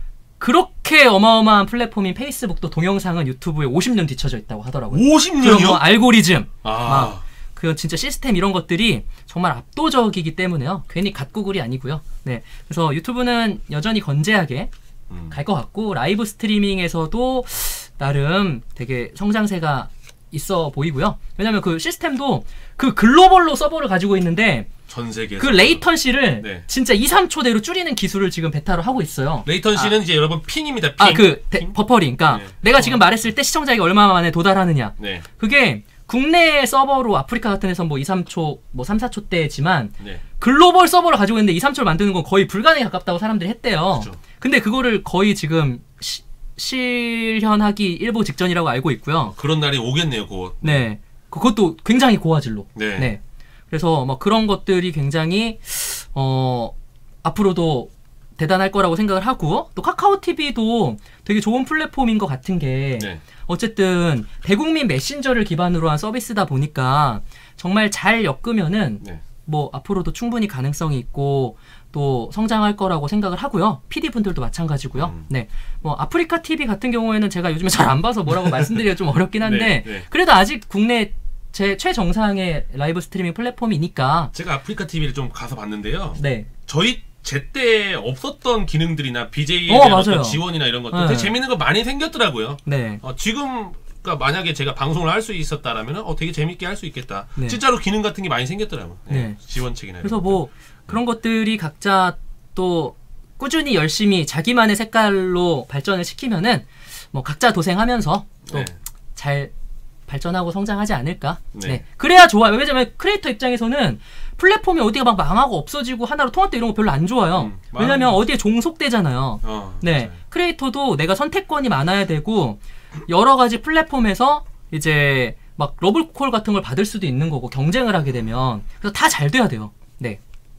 그렇게 어마어마한 플랫폼인 페이스북도 동영상은 유튜브에 오십 년 뒤쳐져 있다고 하더라고요. 오십 그런 년이요? 뭐 알고리즘, 아. 막 그 진짜 시스템 이런 것들이 정말 압도적이기 때문에요. 괜히 갓구글이 아니고요. 네, 그래서 유튜브는 여전히 건재하게 음. 갈 것 같고 라이브 스트리밍에서도 나름 되게 성장세가 있어 보이고요. 왜냐면 그 시스템도 그 글로벌로 서버를 가지고 있는데 전 세계 그 레이턴시를 네. 진짜 이, 삼 초대로 줄이는 기술을 지금 베타로 하고 있어요. 레이턴시는 이제 여러분 핑입니다. 핑. 아, 그 핑? 버퍼링. 그러니까 네. 내가 지금 말했을 때 시청자에게 얼마 만에 도달하느냐. 네. 그게 국내 서버로 아프리카 같은 데서 뭐 이, 삼 초, 뭐 삼, 사 초대지만 네. 글로벌 서버를 가지고 있는데 이, 삼 초를 만드는 건 거의 불가능에 가깝다고 사람들이 했대요. 그렇죠. 근데 그거를 거의 지금 시, 실현하기 일보 직전이라고 알고 있고요. 그런 날이 오겠네요, 곧. 네. 그것도 굉장히 고화질로. 네. 그래서 뭐 그런 것들이 굉장히 어 앞으로도 대단할 거라고 생각을 하고 또 카카오티비도 되게 좋은 플랫폼인 것 같은 게 네. 어쨌든 대국민 메신저를 기반으로 한 서비스다 보니까 정말 잘 엮으면은 네. 뭐 앞으로도 충분히 가능성이 있고 또 성장할 거라고 생각을 하고요. 피디분들도 마찬가지고요. 음. 네. 뭐 아프리카 티비 같은 경우에는 제가 요즘에 잘 안 봐서 뭐라고 말씀드리기가 좀 어렵긴 한데 네, 네. 그래도 아직 국내 제 최정상의 라이브 스트리밍 플랫폼이니까 제가 아프리카 티비를 좀 가서 봤는데요. 네. 저희 제때 없었던 기능들이나 비제이에 어, 대한 맞아요. 어떤 지원이나 이런 것들 네. 되게 재밌는 거 많이 생겼더라고요. 네. 어, 지금 그러니까 만약에 제가 방송을 할 수 있었다라면 어 되게 재밌게 할 수 있겠다. 네. 진짜로 기능 같은 게 많이 생겼더라고요. 네. 네. 지원책이나 그래서 이런 뭐 그런 것들이 각자 또 꾸준히 열심히 자기만의 색깔로 발전을 시키면은 뭐 각자 도생하면서 것들. 또 잘 발전하고 성장하지 않을까. 네. 네. 그래야 좋아요. 왜냐면 크리에이터 입장에서는 플랫폼이 어디가 막 망하고 없어지고 하나로 통합돼 이런 거 별로 안 좋아요. 음, 왜냐면 어디에 종속되잖아요. 어, 네. 맞아요. 크리에이터도 내가 선택권이 많아야 되고 여러 가지 플랫폼에서 이제 막 러블콜 같은 걸 받을 수도 있는 거고 경쟁을 하게 되면 그래서 다 잘 돼야 돼요. 네.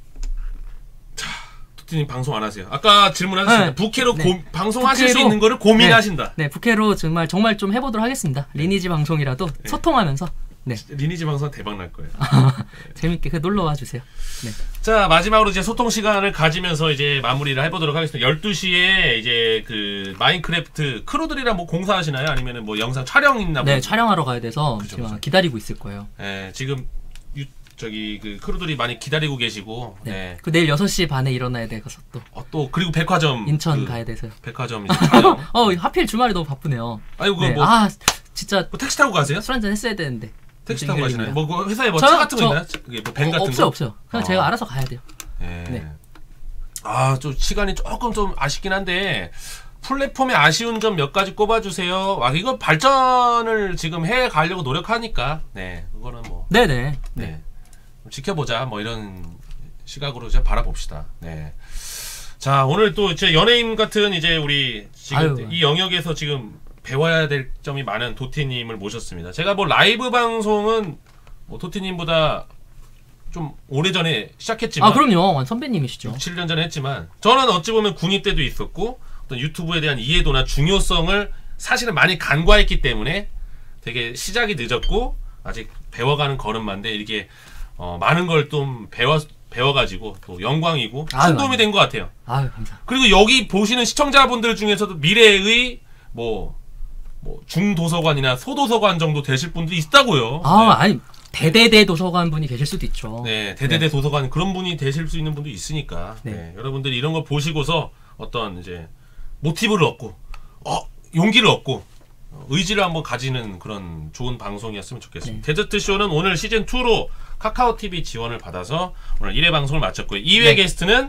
토티님 방송 안 하세요. 아까 질문하셨습니다. 네. 부캐로 네. 고, 방송하실 수 부캐로, 있는 거를 고민하신다. 네, 부캐로 정말 정말 좀 해보도록 하겠습니다. 리니지 방송이라도 네. 소통하면서 네. 리니지 방송 대박 날 거예요. 재밌게 그 놀러 와 주세요. 네. 자, 마지막으로 이제 소통 시간을 가지면서 이제 마무리를 해보도록 하겠습니다. 열두 시에 이제 그 마인크래프트 크루들이랑 뭐 공사하시나요? 아니면은 뭐 영상 촬영 있나? 네, 뭐. 촬영하러 가야 돼서 그쵸, 지금 그쵸. 기다리고 있을 거예요. 네, 지금 유, 저기 그 크루들이 많이 기다리고 계시고. 네. 네. 그 내일 여섯 시 반에 일어나야 돼서 또 어, 또 그리고 백화점 인천 그 가야 돼서요. 백화점 이제 촬영. 어, 하필 주말에 너무 바쁘네요. 아이고 네. 뭐, 아, 진짜 뭐 택시 타고 가세요? 술 한잔 했어야 되는데. 택시 타고 가시나요? 일요일이라. 뭐 그 회사에 뭐 저- 차 같은 거 저- 있나요? 그게 뭐밴 같은 어, 없어요, 거? 없어요. 그냥 어. 제가 알아서 가야 돼요. 네. 네. 아, 좀 시간이 조금 좀 아쉽긴 한데 플랫폼의 아쉬운 점 몇 가지 꼽아주세요. 아, 이거 발전을 지금 해 가려고 노력하니까, 네, 그거는 뭐, 네, 네. 네, 좀 지켜보자, 뭐 이런 시각으로 이제 바라봅시다. 네. 자, 오늘 또 이제 연예인 같은 이제 우리 지금 아유. 이 영역에서 지금 배워야 될 점이 많은 도티님을 모셨습니다. 제가 뭐 라이브 방송은 뭐 도티님보다 좀 오래전에 시작했지만 아, 그럼요. 완 선배님이시죠. 육, 칠 년 전에 했지만 저는 어찌 보면 군입 때도 있었고 어떤 유튜브에 대한 이해도나 중요성을 사실은 많이 간과했기 때문에 되게 시작이 늦었고 아직 배워가는 걸음만데 이게 어, 많은 걸 좀 배워 배워가지고 또 영광이고 아유, 큰 도움이 아유. 된 것 같아요. 아유, 감사합니다. 그리고 여기 보시는 시청자분들 중에서도 미래의 뭐, 뭐 중도서관이나 소도서관 정도 되실 분들이 있다고요. 아, 아니 대대대 도서관 분이 계실 수도 있죠. 네, 대대대 도서관 그런 분이 되실 수 있는 분도 있으니까 네. 네, 여러분들이 이런 거 보시고서 어떤 이제 모티브를 얻고 어 용기를 얻고 어, 의지를 한번 가지는 그런 좋은 방송이었으면 좋겠습니다. 네. 데저트 쇼는 오늘 시즌 이로 카카오 티비 지원을 받아서 오늘 일 회 방송을 마쳤고요. 이 회 네. 게스트는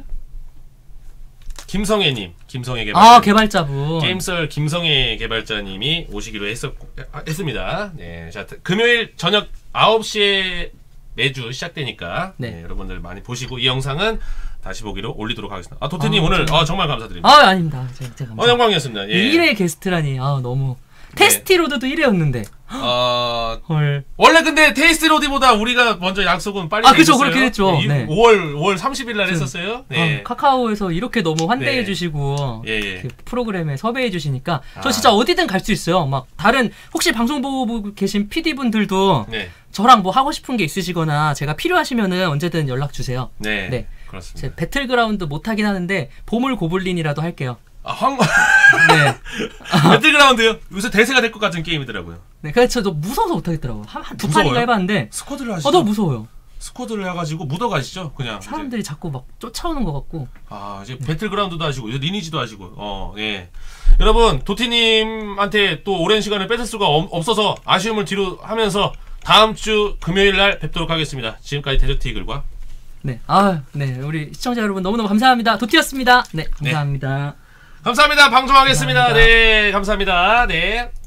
김성애님, 김성애 개발자. 아, 개발자분. 게임썰 김성애 개발자님이 오시기로 했었고, 아, 했습니다. 네, 자, 금요일 저녁 아홉 시에 매주 시작되니까 네. 네, 여러분들 많이 보시고 이 영상은 다시 보기로 올리도록 하겠습니다. 아, 도태님 아, 오늘 정말. 어, 정말 감사드립니다. 아, 아닙니다. 제가, 제가 어, 감사합니다. 영광이었습니다. 예. 일 회 게스트라니. 아, 너무. 테스티로드도 일 회였는데. 어, 헐. 원래 근데 테이스트 로디보다 우리가 먼저 약속은 빨리 아, 그쵸, 했었어요. 그렇게 했죠. 이- 네. 오월 오월 삼십일 날 했었어요. 네. 아, 카카오에서 이렇게 너무 환대해 네. 주시고 예, 예. 그 프로그램에 섭외해 주시니까 저 아. 진짜 어디든 갈 수 있어요. 막 다른 혹시 방송 보고 계신 피디분들도 네. 저랑 뭐 하고 싶은 게 있으시거나 제가 필요하시면은 언제든 연락 주세요. 네. 네. 그렇습니다. 제 배틀그라운드 못 하긴 하는데 보물 고블린이라도 할게요. 아, 황 네. 배틀그라운드요? 요새 대세가 될 것 같은 게임이더라고요. 네. 그래서 저도 무서워서 못 하겠더라고요. 한 두 무서워요? 판인가 해봤는데 스쿼드를 하시죠? 어 너무 무서워요. 스쿼드를 해가지고 묻어가시죠, 그냥. 이제. 사람들이 자꾸 막 쫓아오는 것 같고. 아, 이제 배틀그라운드도 하시고, 이제 리니지도 하시고, 어, 예. 여러분, 도티님한테 또 오랜 시간을 뺏을 수가 없, 없어서 아쉬움을 뒤로 하면서 다음 주 금요일 날 뵙도록 하겠습니다. 지금까지 데저트 이글과. 네. 아, 네. 우리 시청자 여러분 너무너무 감사합니다. 도티였습니다. 네. 감사합니다. 감사합니다. 방송하겠습니다. 감사합니다. 네, 감사합니다. 네.